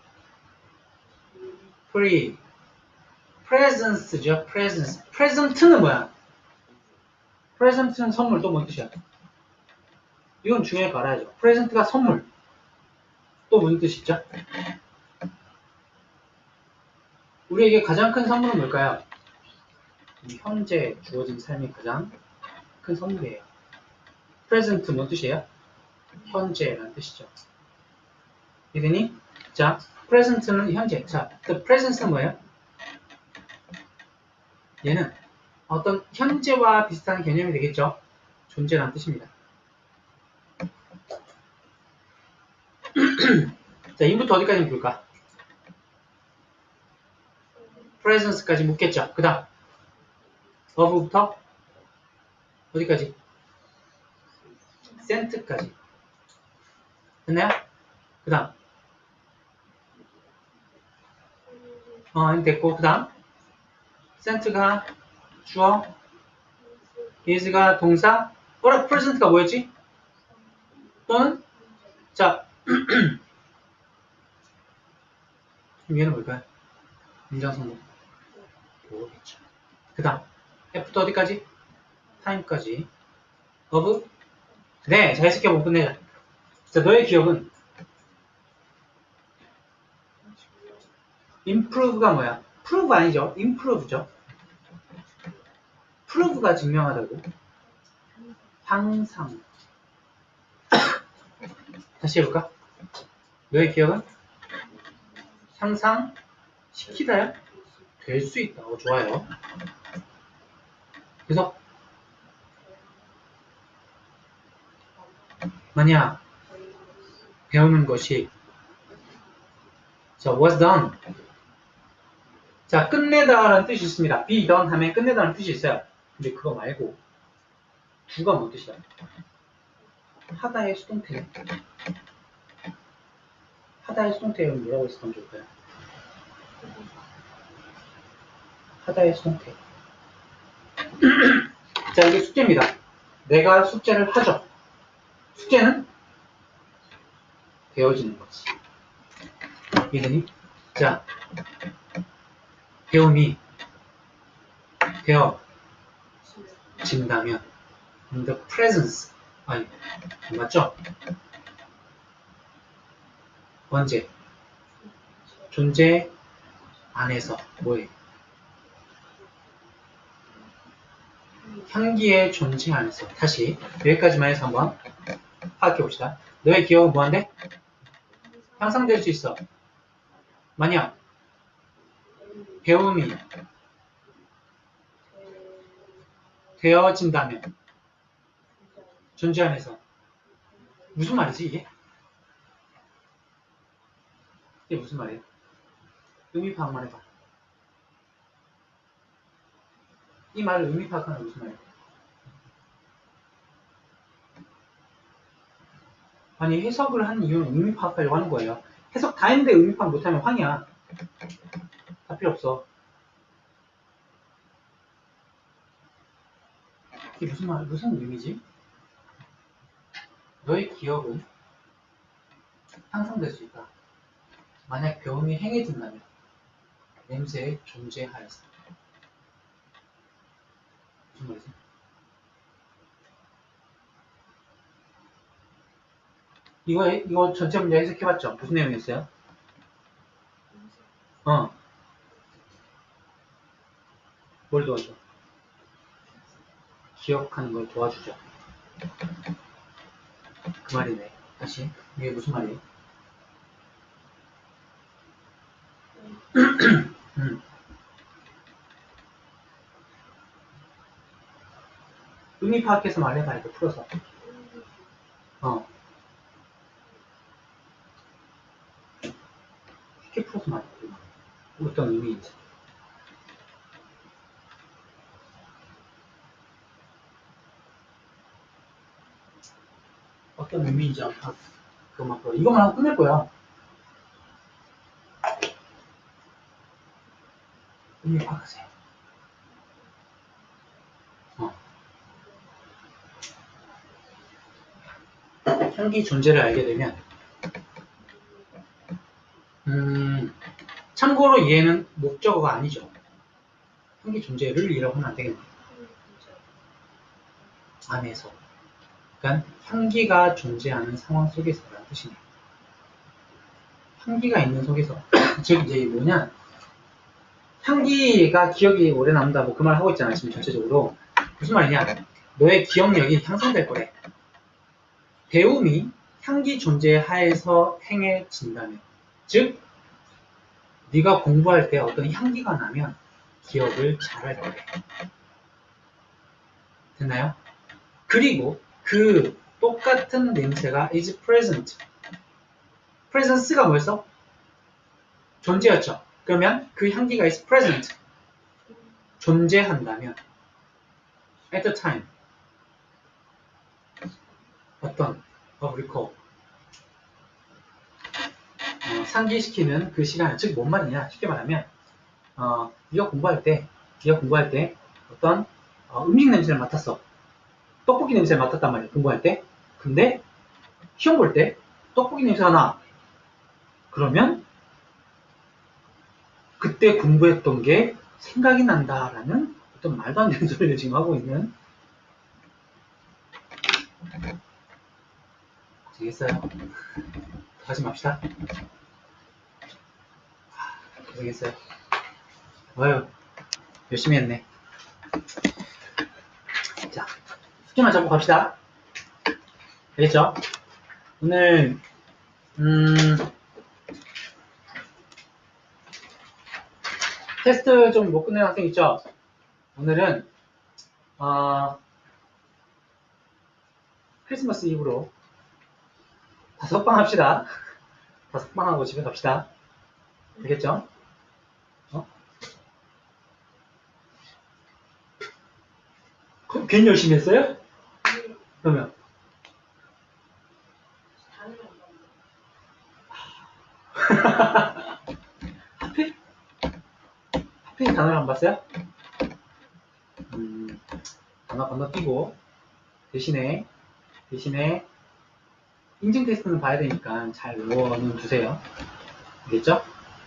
프리, presence죠. presence. present는 뭐야? present는 선물. 또 뭔 뜻이야? 이건 중요하게 알아야죠. present가 선물. 또 무슨 뜻이 있죠? 우리에게 가장 큰 선물은 뭘까요? 현재 주어진 삶이 가장 큰 선물이에요. present 뭔 뜻이에요? 현재라는 뜻이죠. 이해되니? 자, present는 현재. 자, the presence는 뭐예요? 얘는 어떤 현재와 비슷한 개념이 되겠죠? 존재라는 뜻입니다. 자, 인부터 어디까지 묶을까? presence까지 묶겠죠. 그 다음 of부터 어디까지? sent까지. 됐나요? 그 다음 어, 됐고 그 다음 sent가 주어 is가 동사 뭐라 present가 뭐였지? 또는 자 얘는 뭘까요? 문장성분 모르겠죠. 그 다음 F부터 어디까지? time까지 of 네, 잘 해석해보고 끝내자. 자, 너의 기억은 improve가 뭐야? prove 아니죠? improve죠. prove가 증명하다고 항상 다시 해볼까? 너의 기억은 향상시키다야? 될 수 있다. 어, 좋아요. 그래서 만약 배우는 것이 자, was done 자, 끝내다라는 뜻이 있습니다. be done 하면 끝내다라는 뜻이 있어요. 근데 그거 말고 do가 뭔 뜻이야? 하다의 수동태 하다의 수동태는 뭐라고 했으면 좋을까요? 하다의 수동태 자, 이게 숙제입니다. 내가 숙제를 하죠. 숙제는 배워지는 거지. 이해되니? 자, 배움이 되어진다면 in the presence 아니, 맞죠? 언제? 존재 안에서 뭐해? 향기의 존재 안에서 다시 여기까지만 해서 한번 파악해 봅시다. 너의 기억은 뭐한데? 향상될 수 있어. 만약 배움이 되어진다면 존재 안에서 무슨 말이지 이게? 이게 무슨 말이야? 의미 파악만 해봐. 이 말을 의미 파악하는 무슨 말이야? 아니 해석을 한 이유는 의미 파악하려고 하는 거예요. 해석 다 했는데 의미 파악 못하면 황이야. 다 필요 없어. 이게 무슨 말, 무슨 의미지? 너의 기억은 향상될 수 있다. 만약 배움이 행해진다면 냄새의 존재하에서 무슨 말이지? 이거 이거 전체 문제 해석해봤죠? 무슨 내용이었어요? 어. 뭘 도와줘? 기억하는 걸 도와주죠. 그 말이네. 다시 이게 무슨 말이에요? 음. 의미 파악해서 말해봐. 이거 풀어서. 어. 쉽게 풀어서 말해봐. 어떤 의미인지. 어떤 의미인지 아까 그것만 풀어. 이것만 하고 끝낼 거야. 의미 파악하세요. 어. 향기 존재를 알게 되면 음, 참고로 얘는 목적어가 아니죠. 향기 존재를 이라고 하면 안 되겠네요. 안에서. 그러니까 향기가 존재하는 상황 속에서라는 뜻이네요. 향기가 있는 속에서. 즉 이제 뭐냐, 향기가 기억이 오래 남다 뭐 그 말 하고 있잖아. 지금 전체적으로 무슨 말이냐, 너의 기억력이 향상될 거래. 배움이 향기 존재 하에서 행해진다면, 즉 네가 공부할 때 어떤 향기가 나면 기억을 잘할 거래. 됐나요? 그리고 그 똑같은 냄새가 is present. presence가 뭐였어? 존재였죠. 그러면 그 향기가 is present. 존재한다면 at the time 어떤 of recall 어, 상기시키는 그 시간, 즉 뭔 말이냐, 쉽게 말하면 어, 네가 공부할 때 네가 공부할 때 어떤 어, 음식 냄새를 맡았어. 떡볶이 냄새를 맡았단 말이야, 공부할 때. 근데 시험 볼 때 떡볶이 냄새가 나. 그러면 그때 공부했던 게 생각이 난다라는 어떤 말도 안 되는 소리를 지금 하고 있는. 고생했어요. 하지 맙시다. 고생했어요. 아유, 열심히 했네. 자, 숙제만 잡고 갑시다. 알겠죠? 오늘 음, 테스트 좀 못 끝낸 학생 있죠? 오늘은 어, 크리스마스 이브로 다섯 방 합시다. 다섯 방 하고 집에 갑시다. 알겠죠? 어? 그럼 괜히 열심히 했어요? 그러면 하필? 하필 단어를 안 봤어요? 음, 단어 건너뛰고 대신에 대신에 인증 테스트는 봐야 되니까 잘 외워는 주세요. 알겠죠?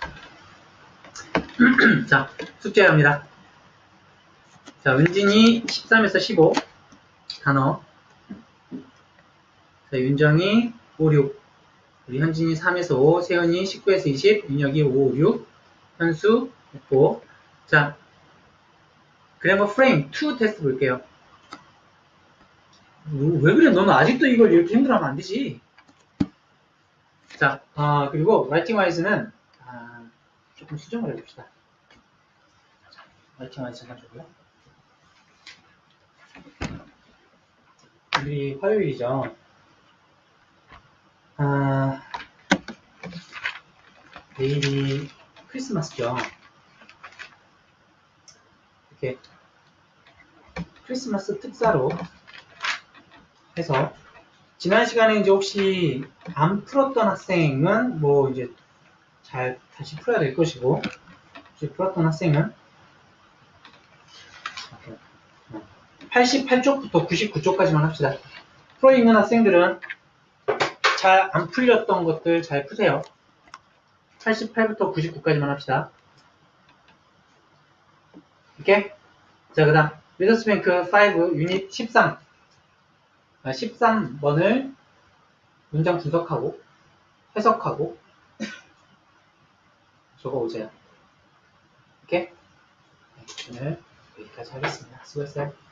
자, 숙제합니다. 자, 은진이 십삼에서 십오 단어. 자, 윤정이 오, 육. 우리 현진이 삼에서 오, 세연이 십구에서 이십, 윤혁이 오, 육, 현수 오. 자, 그래머 프레임 이 테스트 볼게요. 왜 그래? 너는 아직도 이걸 이렇게 힘들어하면 안 되지. 자, 아, 그리고 라이팅 와이즈는 아, 조금 수정을 해봅시다. 자, 라이팅 와이즈 해가지고요. 오늘이 화요일이죠. 아, 내일이 크리스마스죠. 이렇게 크리스마스 특사로 해서 지난 시간에 이제 혹시 안 풀었던 학생은 뭐 이제 잘 다시 풀어야 될 것이고, 혹시 풀었던 학생은 팔십팔 쪽부터 구십구 쪽까지만 합시다. 풀어 있는 학생들은 잘 안 풀렸던 것들 잘 푸세요. 팔십팔부터 구십구까지만 합시다. 이렇게. 자, 그 다음 리더스뱅크 오 유닛 십삼 아, 십삼 번을 문장 분석하고 해석하고 적어오세요. 이렇게. 네, 오늘 여기까지 하겠습니다. 수고했어요.